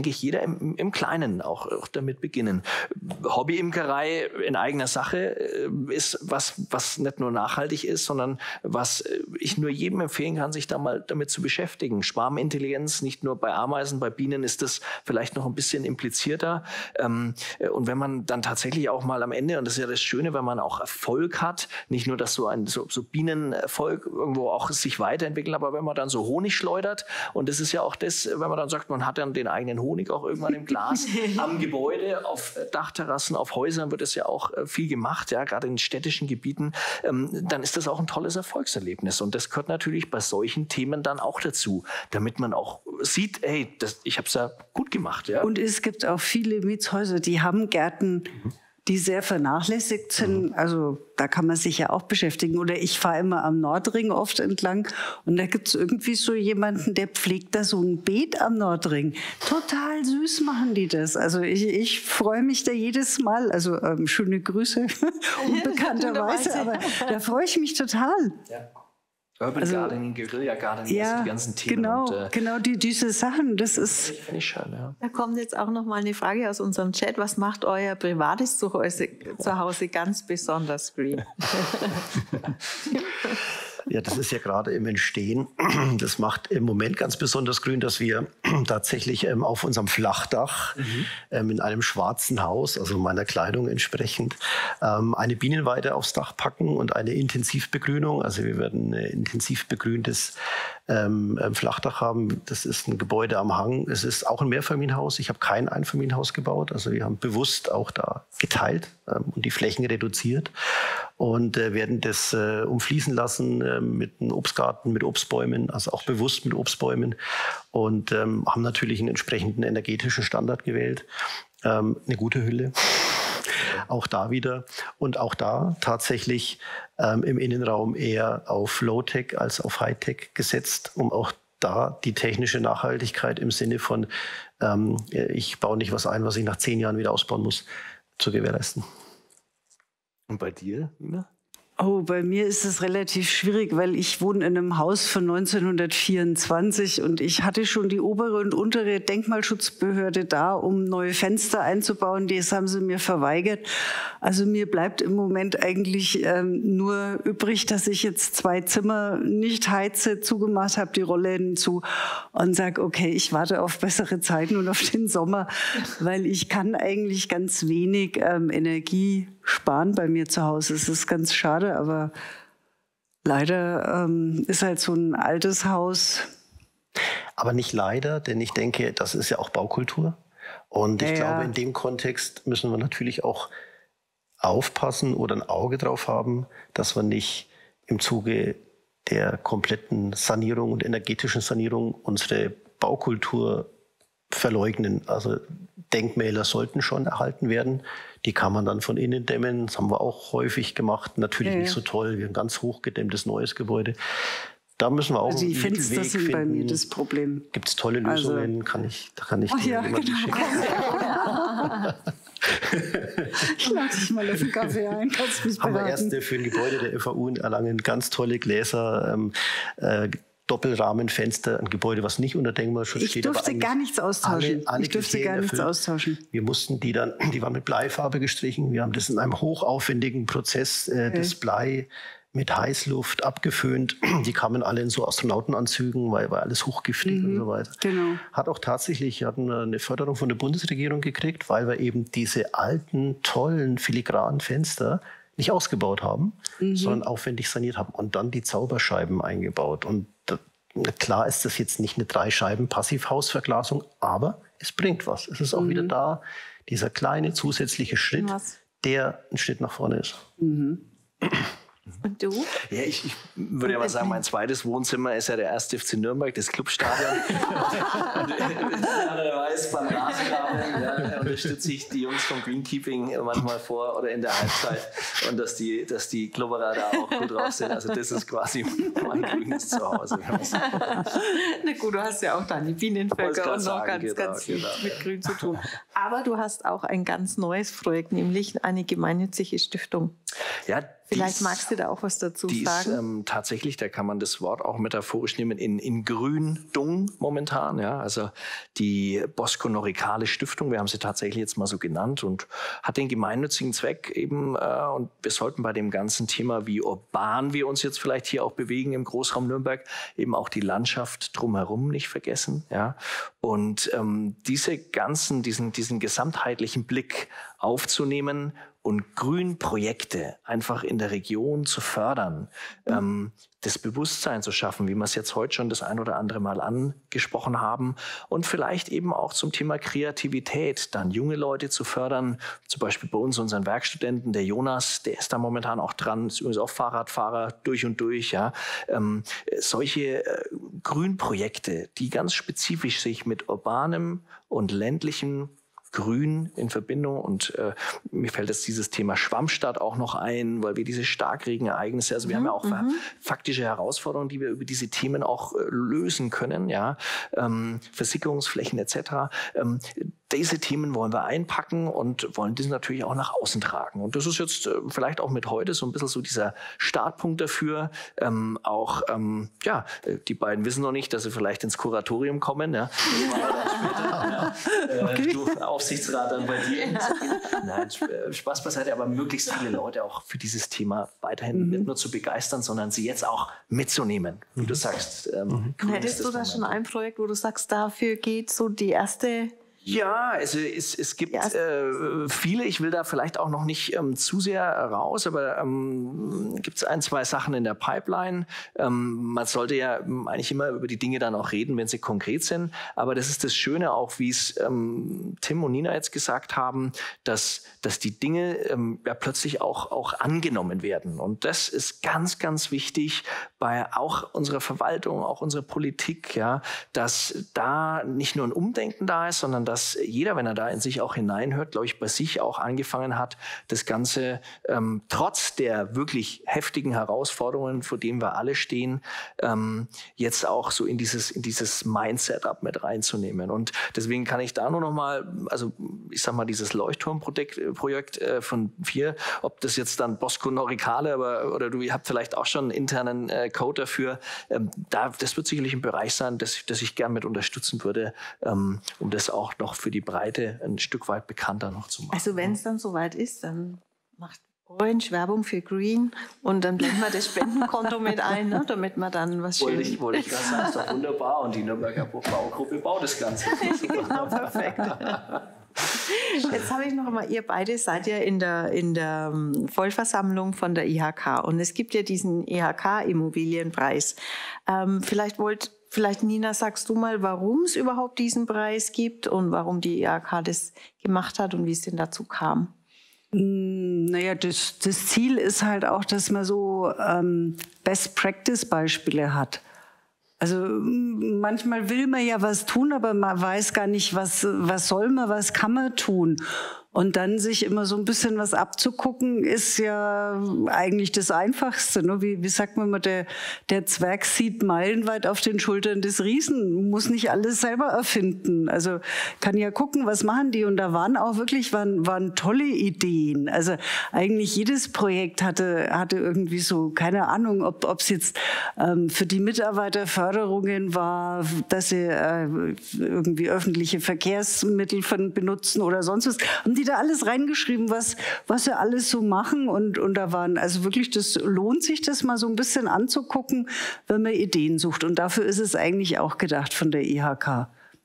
Speaker 2: denke ich, jeder im Kleinen auch damit beginnen. Hobbyimkerei in eigener Sache ist was nicht nur nachhaltig ist, sondern was ich nur jedem empfehlen kann, sich da mal damit zu beschäftigen. Schwarmintelligenz, nicht nur bei Ameisen, bei Bienen ist das vielleicht noch ein bisschen implizierter. Und wenn man dann tatsächlich auch mal am Ende, und das ist ja das Schöne, wenn man auch Erfolg hat, nicht nur, dass so Bienenerfolg irgendwo auch sich weiterentwickelt, aber wenn man dann so Honig schleudert, und das ist ja auch das, wenn man dann sagt, man hat dann den eigenen Honig auch irgendwann im Glas am Gebäude, auf Dachterrassen, auf Häusern wird es ja auch viel gemacht, ja, gerade in städtischen Gebieten, dann ist das auch ein tolles Erfolgserlebnis. Und das gehört natürlich bei solchen Themen dann auch dazu, damit man auch sieht, hey, ich habe es ja gut gemacht. Ja.
Speaker 3: Und es gibt auch viele Mietshäuser, die haben Gärten, die sehr vernachlässigt sind. Also da kann man sich ja auch beschäftigen. Oder ich fahre immer am Nordring oft entlang und da gibt es irgendwie so jemanden, der pflegt da so ein Beet am Nordring. Total süß machen die das. Also ich freue mich da jedes Mal. Also schöne Grüße, unbekannterweise, aber da freue ich mich total.
Speaker 2: Ja. Urban Gardening, Guerilla Gardening,
Speaker 3: ja,
Speaker 2: die ganzen Themen.
Speaker 3: Genau diese Sachen, das ist...
Speaker 2: Finde ich schön, ja.
Speaker 1: Da kommt jetzt auch noch mal eine Frage aus unserem Chat. Was macht euer privates Zuhause ganz besonders green?
Speaker 4: Ja, das ist ja gerade im Entstehen. Das macht im Moment ganz besonders grün, dass wir tatsächlich auf unserem Flachdach in einem schwarzen Haus, also meiner Kleidung entsprechend, eine Bienenweide aufs Dach packen und eine Intensivbegrünung. Also wir werden ein intensiv begrüntes Flachdach haben. Das ist ein Gebäude am Hang. Es ist auch ein Mehrfamilienhaus. Ich habe kein Einfamilienhaus gebaut. Also wir haben bewusst auch da geteilt und die Flächen reduziert und werden das umfließen lassen mit einem Obstgarten, mit Obstbäumen, also auch bewusst mit Obstbäumen und haben natürlich einen entsprechenden energetischen Standard gewählt. Eine gute Hülle. Auch da wieder. Und auch da tatsächlich im Innenraum eher auf Low-Tech als auf High-Tech gesetzt, um auch da die technische Nachhaltigkeit im Sinne von, ich baue nicht was ein, was ich nach 10 Jahren wieder ausbauen muss, zu gewährleisten.
Speaker 2: Und bei dir, Nina?
Speaker 3: Oh, bei mir ist es relativ schwierig, weil ich wohne in einem Haus von 1924 und ich hatte schon die obere und untere Denkmalschutzbehörde da, um neue Fenster einzubauen. Das haben sie mir verweigert. Also mir bleibt im Moment eigentlich nur übrig, dass ich jetzt 2 Zimmer nicht heize, zugemacht habe, die Rollläden zu und sage, okay, ich warte auf bessere Zeiten und auf den Sommer, weil ich kann eigentlich ganz wenig Energie sparen bei mir zu Hause. Es ist ganz schade, aber leider ist halt so ein altes Haus.
Speaker 4: Aber nicht leider, denn ich denke, das ist ja auch Baukultur. Und ich glaube, in dem Kontext müssen wir natürlich auch aufpassen oder ein Auge drauf haben, dass wir nicht im Zuge der kompletten Sanierung und energetischen Sanierung unsere Baukultur verleugnen. Also Denkmäler sollten schon erhalten werden. Die kann man dann von innen dämmen. Das haben wir auch häufig gemacht. Natürlich nicht so toll wie ein ganz hochgedämmtes neues Gebäude. Da müssen wir auch
Speaker 3: also die Fenster sind bei mir das Problem.
Speaker 4: Gibt es tolle Lösungen? Also, da kann ich dir jemanden schicken.
Speaker 3: Ich lade dich mal auf den Kaffee ein. Kannst mich beraten.
Speaker 4: Haben wir erst für ein Gebäude der FAU in Erlangen ganz tolle Gläser, Doppelrahmenfenster, ein Gebäude, was nicht unter Denkmalschutz steht.
Speaker 3: Ich durfte gar nichts austauschen.
Speaker 4: Wir mussten die waren mit Bleifarbe gestrichen. Wir haben das in einem hochaufwendigen Prozess, das Blei mit Heißluft abgeföhnt. Die kamen alle in so Astronautenanzügen, weil alles hochgiftig und so weiter.
Speaker 3: Genau.
Speaker 4: Hatten eine Förderung von der Bundesregierung gekriegt, weil wir eben diese alten, tollen, filigranen Fenster nicht ausgebaut haben, sondern aufwendig saniert haben und dann die Zauberscheiben eingebaut. Und klar ist das jetzt nicht eine 3-Scheiben-Passivhausverglasung, aber es bringt was. Es ist auch wieder da, dieser kleine zusätzliche Schritt, der ein Schritt nach vorne ist.
Speaker 1: Und du?
Speaker 2: Ja, ich würde ja mal sagen, mein zweites Wohnzimmer ist ja der 1. FC Nürnberg, das Clubstadion. Beim Rasengraben unterstütze ich die Jungs vom Greenkeeping manchmal vor oder in der Halbzeit und dass die Klubberer da auch gut drauf sind. Also das ist quasi mein grünes Zuhause.
Speaker 1: Na gut, du hast ja auch deine Bienenvölker und noch ganz viel mit Grün zu tun. Aber du hast auch ein ganz neues Projekt, nämlich eine gemeinnützige Stiftung.
Speaker 2: Ja,
Speaker 1: Vielleicht magst du da auch was dazu sagen.
Speaker 2: Ist tatsächlich, da kann man das Wort auch metaphorisch nehmen, in Grün-Dung momentan. Ja? Also die Bosco-Noricale Stiftung, wir haben sie tatsächlich jetzt mal so genannt und hat den gemeinnützigen Zweck eben, und wir sollten bei dem ganzen Thema, wie urban wir uns jetzt vielleicht hier auch bewegen im Großraum Nürnberg, eben auch die Landschaft drumherum nicht vergessen. Ja? Und diesen gesamtheitlichen Blick aufzunehmen und Grünprojekte einfach in der Region zu fördern, das Bewusstsein zu schaffen, wie wir es jetzt heute schon das ein oder andere Mal angesprochen haben, und vielleicht eben auch zum Thema Kreativität, dann junge Leute zu fördern, zum Beispiel bei uns, unseren Werkstudenten, der Jonas, der ist da momentan auch dran, ist übrigens auch Fahrradfahrer durch und durch, ja. Solche Grünprojekte, die ganz spezifisch sich mit urbanem und ländlichem Grün in Verbindung, und mir fällt jetzt dieses Thema Schwammstadt auch noch ein, weil wir diese Starkregenereignisse, also wir haben ja auch faktische Herausforderungen, die wir über diese Themen auch lösen können, ja, Versickerungsflächen etc. Diese Themen wollen wir einpacken und wollen diese natürlich auch nach außen tragen. Und das ist jetzt vielleicht auch mit heute so ein bisschen so dieser Startpunkt dafür. Die beiden wissen noch nicht, dass sie vielleicht ins Kuratorium kommen. Ja. Du Aufsichtsrat dann bei dir. Nein, Spaß beiseite, aber möglichst viele Leute auch für dieses Thema weiterhin nicht nur zu begeistern, sondern sie jetzt auch mitzunehmen. Wie du sagst.
Speaker 1: Hättest du da schon ein Projekt, wo du sagst, dafür geht so die erste...
Speaker 2: Ja, also es gibt viele, ich will da vielleicht auch noch nicht zu sehr raus, aber gibt es 1, 2 Sachen in der Pipeline. Man sollte ja eigentlich immer über die Dinge dann auch reden, wenn sie konkret sind, aber das ist das Schöne auch, wie es Tim und Nina jetzt gesagt haben, dass die Dinge ja plötzlich auch angenommen werden, und das ist ganz, ganz wichtig bei auch unserer Verwaltung, auch unserer Politik, ja, dass da nicht nur ein Umdenken da ist, sondern dass jeder, wenn er da in sich auch hineinhört, glaube ich, bei sich auch angefangen hat, das Ganze trotz der wirklich heftigen Herausforderungen, vor denen wir alle stehen, jetzt auch so in dieses Mindset-up mit reinzunehmen. Und deswegen kann ich da nur noch mal, also ich sag mal, dieses Leuchtturmprojekt von 4, ob das jetzt dann Bosco Noricale, oder ihr habt vielleicht auch schon einen internen Code dafür, das wird sicherlich ein Bereich sein, das ich gern mit unterstützen würde, um das auch noch für die Breite ein Stück weit bekannter noch zu machen.
Speaker 1: Also wenn es dann soweit ist, dann macht Orange Werbung für Green und dann blenden wir das Spendenkonto mit ein, ne, damit man dann was Schönes...
Speaker 2: Wollte ich gerade sagen, ist doch wunderbar, und die Nürnberger Baugruppe baut das Ganze.
Speaker 1: Genau, perfekt. Jetzt habe ich noch mal, ihr beide seid ja in der Vollversammlung von der IHK, und es gibt ja diesen IHK-Immobilienpreis. Vielleicht, Nina, sagst du mal, warum es überhaupt diesen Preis gibt und warum die IHK das gemacht hat und wie es denn dazu kam?
Speaker 3: Naja, das Ziel ist halt auch, dass man so Best-Practice-Beispiele hat. Also manchmal will man ja was tun, aber man weiß gar nicht, was soll man, was kann man tun. Und dann sich immer so ein bisschen was abzugucken, ist ja eigentlich das Einfachste. Ne? Wie sagt man immer, der Zwerg sieht meilenweit auf den Schultern des Riesen, muss nicht alles selber erfinden. Also kann ja gucken, was machen die. Und da waren auch wirklich waren tolle Ideen. Also eigentlich jedes Projekt hatte irgendwie so, keine Ahnung, ob es jetzt für die Mitarbeiterförderungen war, dass sie irgendwie öffentliche Verkehrsmittel benutzen oder sonst was. Und die da alles reingeschrieben, was sie alles so machen, und da waren, also wirklich, das lohnt sich, das mal so ein bisschen anzugucken, wenn man Ideen sucht, und dafür ist es eigentlich auch gedacht von der IHK.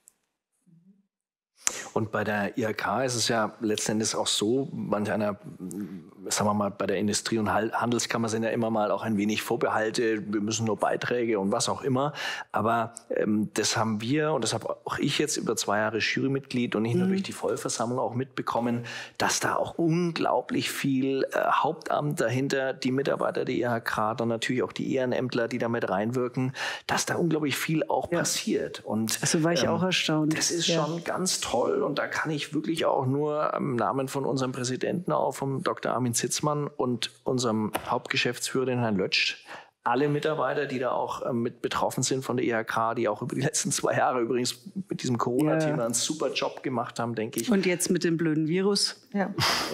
Speaker 2: Und bei der IHK ist es ja letzten Endes auch so, manch einer, sagen wir mal, bei der Industrie- und Handelskammer sind ja immer mal auch ein wenig Vorbehalte, wir müssen nur Beiträge und was auch immer. Aber das haben wir, und das habe auch ich jetzt über 2 Jahre Jurymitglied und nicht nur durch die Vollversammlung auch mitbekommen, dass da auch unglaublich viel Hauptamt dahinter, die Mitarbeiter der IHK, dann natürlich auch die Ehrenämtler, die da mit reinwirken, dass da unglaublich viel auch passiert. Und
Speaker 3: also war ich auch erstaunt.
Speaker 2: Das ist schon ganz toll, und da kann ich wirklich auch nur im Namen von unserem Präsidenten, auch vom Dr. Armin Zitzmann und unserem Hauptgeschäftsführer, den Herrn Lötsch, alle Mitarbeiter, die da auch mit betroffen sind von der IHK, die auch über die letzten 2 Jahre übrigens mit diesem Corona-Thema einen super Job gemacht haben, denke ich.
Speaker 3: Und jetzt mit dem blöden Virus.
Speaker 2: Ja.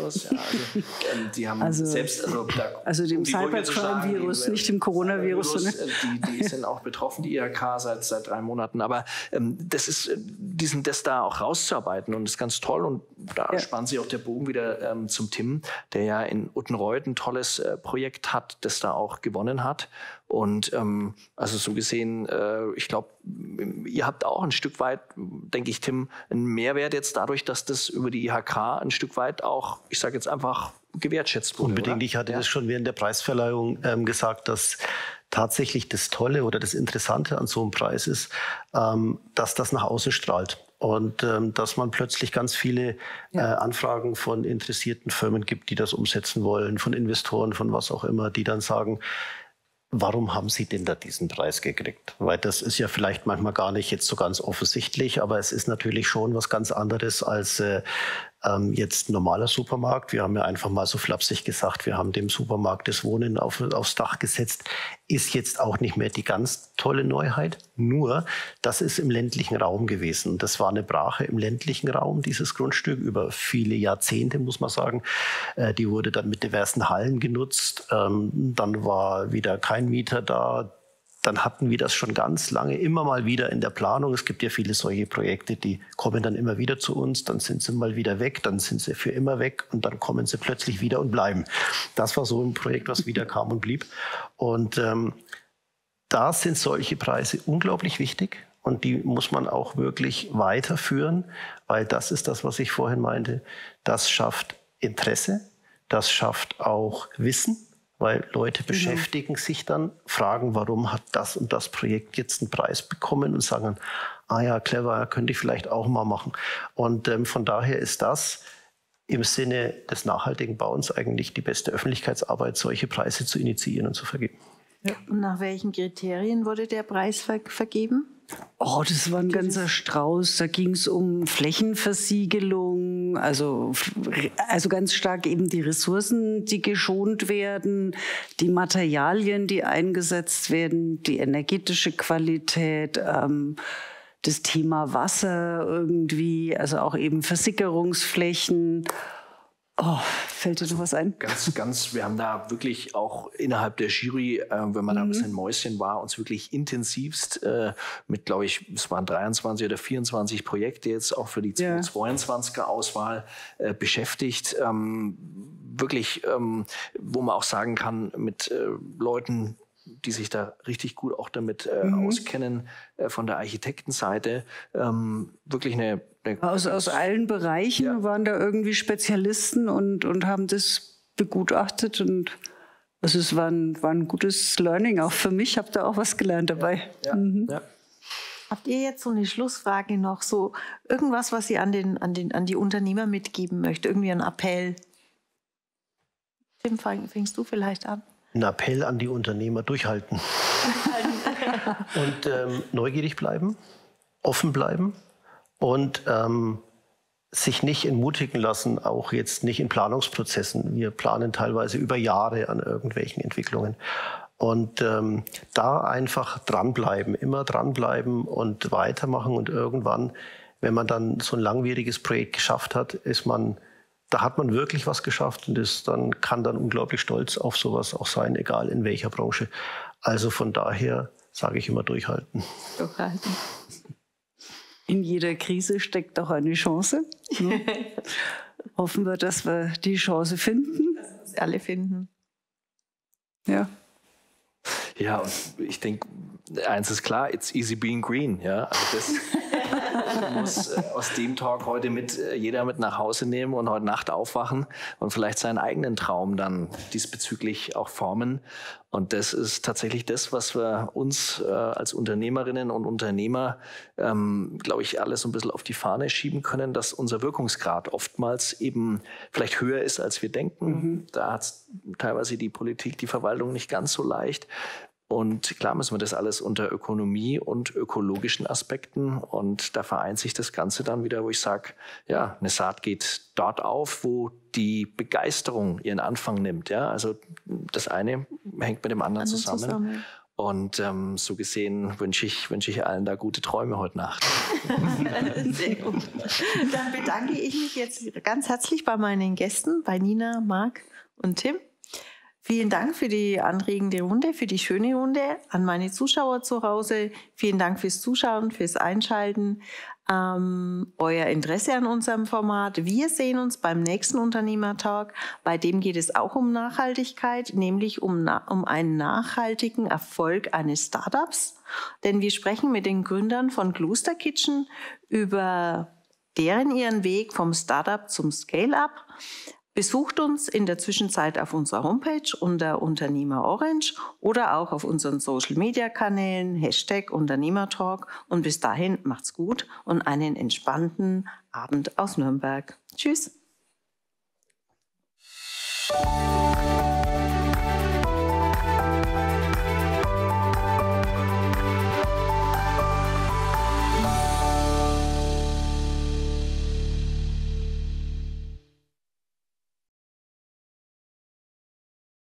Speaker 2: Die haben selbst,
Speaker 3: also dem Cybercrime-Virus, nicht dem Coronavirus.
Speaker 2: Die sind auch betroffen, die IHK, seit 3 Monaten. Aber das da auch rauszuarbeiten und das ist ganz toll. Und da spannt sich auch der Bogen wieder zum Tim, der ja in Uttenreuth ein tolles Projekt hat, das da auch gewonnen hat. Und also so gesehen, ich glaube, ihr habt auch ein Stück weit, denke ich, Tim, einen Mehrwert jetzt dadurch, dass das über die IHK ein Stück weit auch, ich sage jetzt einfach, gewertschätzt wurde.
Speaker 4: Unbedingt.
Speaker 2: Oder?
Speaker 4: Ich hatte das schon während der Preisverleihung gesagt, dass tatsächlich das Tolle oder das Interessante an so einem Preis ist, dass das nach außen strahlt. Und dass man plötzlich ganz viele Anfragen von interessierten Firmen gibt, die das umsetzen wollen, von Investoren, von was auch immer, die dann sagen, warum haben Sie denn da diesen Preis gekriegt? Weil das ist ja vielleicht manchmal gar nicht jetzt so ganz offensichtlich, aber es ist natürlich schon was ganz anderes als jetzt ein normaler Supermarkt. Wir haben ja einfach mal so flapsig gesagt, wir haben dem Supermarkt das Wohnen aufs Dach gesetzt. Ist jetzt auch nicht mehr die ganz tolle Neuheit. Nur, das ist im ländlichen Raum gewesen. Das war eine Brache im ländlichen Raum, dieses Grundstück, über viele Jahrzehnte, muss man sagen. Die wurde dann mit diversen Hallen genutzt. Dann war wieder kein Mieter da. Dann hatten wir das schon ganz lange immer mal wieder in der Planung. Es gibt ja viele solche Projekte, die kommen dann immer wieder zu uns, dann sind sie mal wieder weg, dann sind sie für immer weg und dann kommen sie plötzlich wieder und bleiben. Das war so ein Projekt, was wieder kam und blieb. Und da sind solche Preise unglaublich wichtig und die muss man auch wirklich weiterführen, weil das ist das, was ich vorhin meinte. Das schafft Interesse, das schafft auch Wissen. Weil Leute beschäftigen sich dann, fragen, warum hat das und das Projekt jetzt einen Preis bekommen und sagen, ja, clever, könnte ich vielleicht auch mal machen. Und von daher ist das im Sinne des nachhaltigen Bauens eigentlich die beste Öffentlichkeitsarbeit, solche Preise zu initiieren und zu vergeben.
Speaker 1: Ja. Und nach welchen Kriterien wurde der Preis vergeben?
Speaker 3: Oh, das war ein ganzer Strauß. Da ging es um Flächenversiegelung, also ganz stark eben die Ressourcen, die geschont werden, die Materialien, die eingesetzt werden, die energetische Qualität, das Thema Wasser irgendwie, also auch eben Versickerungsflächen. Oh, fällt dir noch was ein?
Speaker 2: Wir haben da wirklich auch innerhalb der Jury, wenn man da ein bisschen Mäuschen war, uns wirklich intensivst mit, glaube ich, es waren 23 oder 24 Projekte jetzt auch für die 2022er Auswahl beschäftigt. Wirklich, wo man auch sagen kann, mit Leuten, die sich da richtig gut auch damit auskennen, von der Architektenseite, wirklich eine
Speaker 3: aus allen Bereichen waren da irgendwie Spezialisten und haben das begutachtet. Und also es war ein gutes Learning auch für mich. Ich habe da auch was gelernt dabei.
Speaker 1: Habt ihr jetzt so eine Schlussfrage noch? So irgendwas, was ihr an die Unternehmer mitgeben möchtet? Irgendwie ein Appell? Tim, fängst du vielleicht an?
Speaker 4: Ein Appell an die Unternehmer, durchhalten. Und neugierig bleiben, offen bleiben. Und sich nicht entmutigen lassen, auch jetzt nicht in Planungsprozessen. Wir planen teilweise über Jahre an irgendwelchen Entwicklungen. Und da einfach dranbleiben, immer dranbleiben und weitermachen. Und irgendwann, wenn man dann so ein langwieriges Projekt geschafft hat, da hat man wirklich was geschafft und kann dann unglaublich stolz auf sowas auch sein, egal in welcher Branche. Also von daher sage ich immer durchhalten.
Speaker 1: Durchhalten.
Speaker 3: In jeder Krise steckt auch eine Chance. Hoffen wir, dass wir die Chance finden.
Speaker 1: Dass wir alle finden.
Speaker 3: Ja.
Speaker 2: Ja, und ich denke, eins ist klar, it's easy being green. Ja? Also das muss aus dem Talk heute jeder mit nach Hause nehmen und heute Nacht aufwachen und vielleicht seinen eigenen Traum dann diesbezüglich auch formen. Und das ist tatsächlich das, was wir uns als Unternehmerinnen und Unternehmer, glaube ich, alles so ein bisschen auf die Fahne schieben können, dass unser Wirkungsgrad oftmals eben vielleicht höher ist, als wir denken. Da hat teilweise die Politik, die Verwaltung nicht ganz so leicht. Und klar müssen wir das alles unter Ökonomie und ökologischen Aspekten. Und da vereint sich das Ganze dann wieder, wo ich sage, ja, eine Saat geht dort auf, wo die Begeisterung ihren Anfang nimmt. Ja? Also das eine hängt mit dem anderen zusammen. Und so gesehen wünsche ich allen da gute Träume heute Nacht.
Speaker 1: Sehr gut. Dann bedanke ich mich jetzt ganz herzlich bei meinen Gästen, bei Nina, Marc und Tim. Vielen Dank für die anregende Runde, für die schöne Runde. An meine Zuschauer zu Hause, vielen Dank fürs Zuschauen, fürs Einschalten, euer Interesse an unserem Format. Wir sehen uns beim nächsten Unternehmertalk. Bei dem geht es auch um Nachhaltigkeit, nämlich um einen nachhaltigen Erfolg eines Startups. Denn wir sprechen mit den Gründern von Gluster Kitchen über ihren Weg vom Startup zum Scale-up. Besucht uns in der Zwischenzeit auf unserer Homepage unter Unternehmer Orange oder auch auf unseren Social-Media-Kanälen #Unternehmertalk. Und bis dahin macht's gut und einen entspannten Abend aus Nürnberg. Tschüss.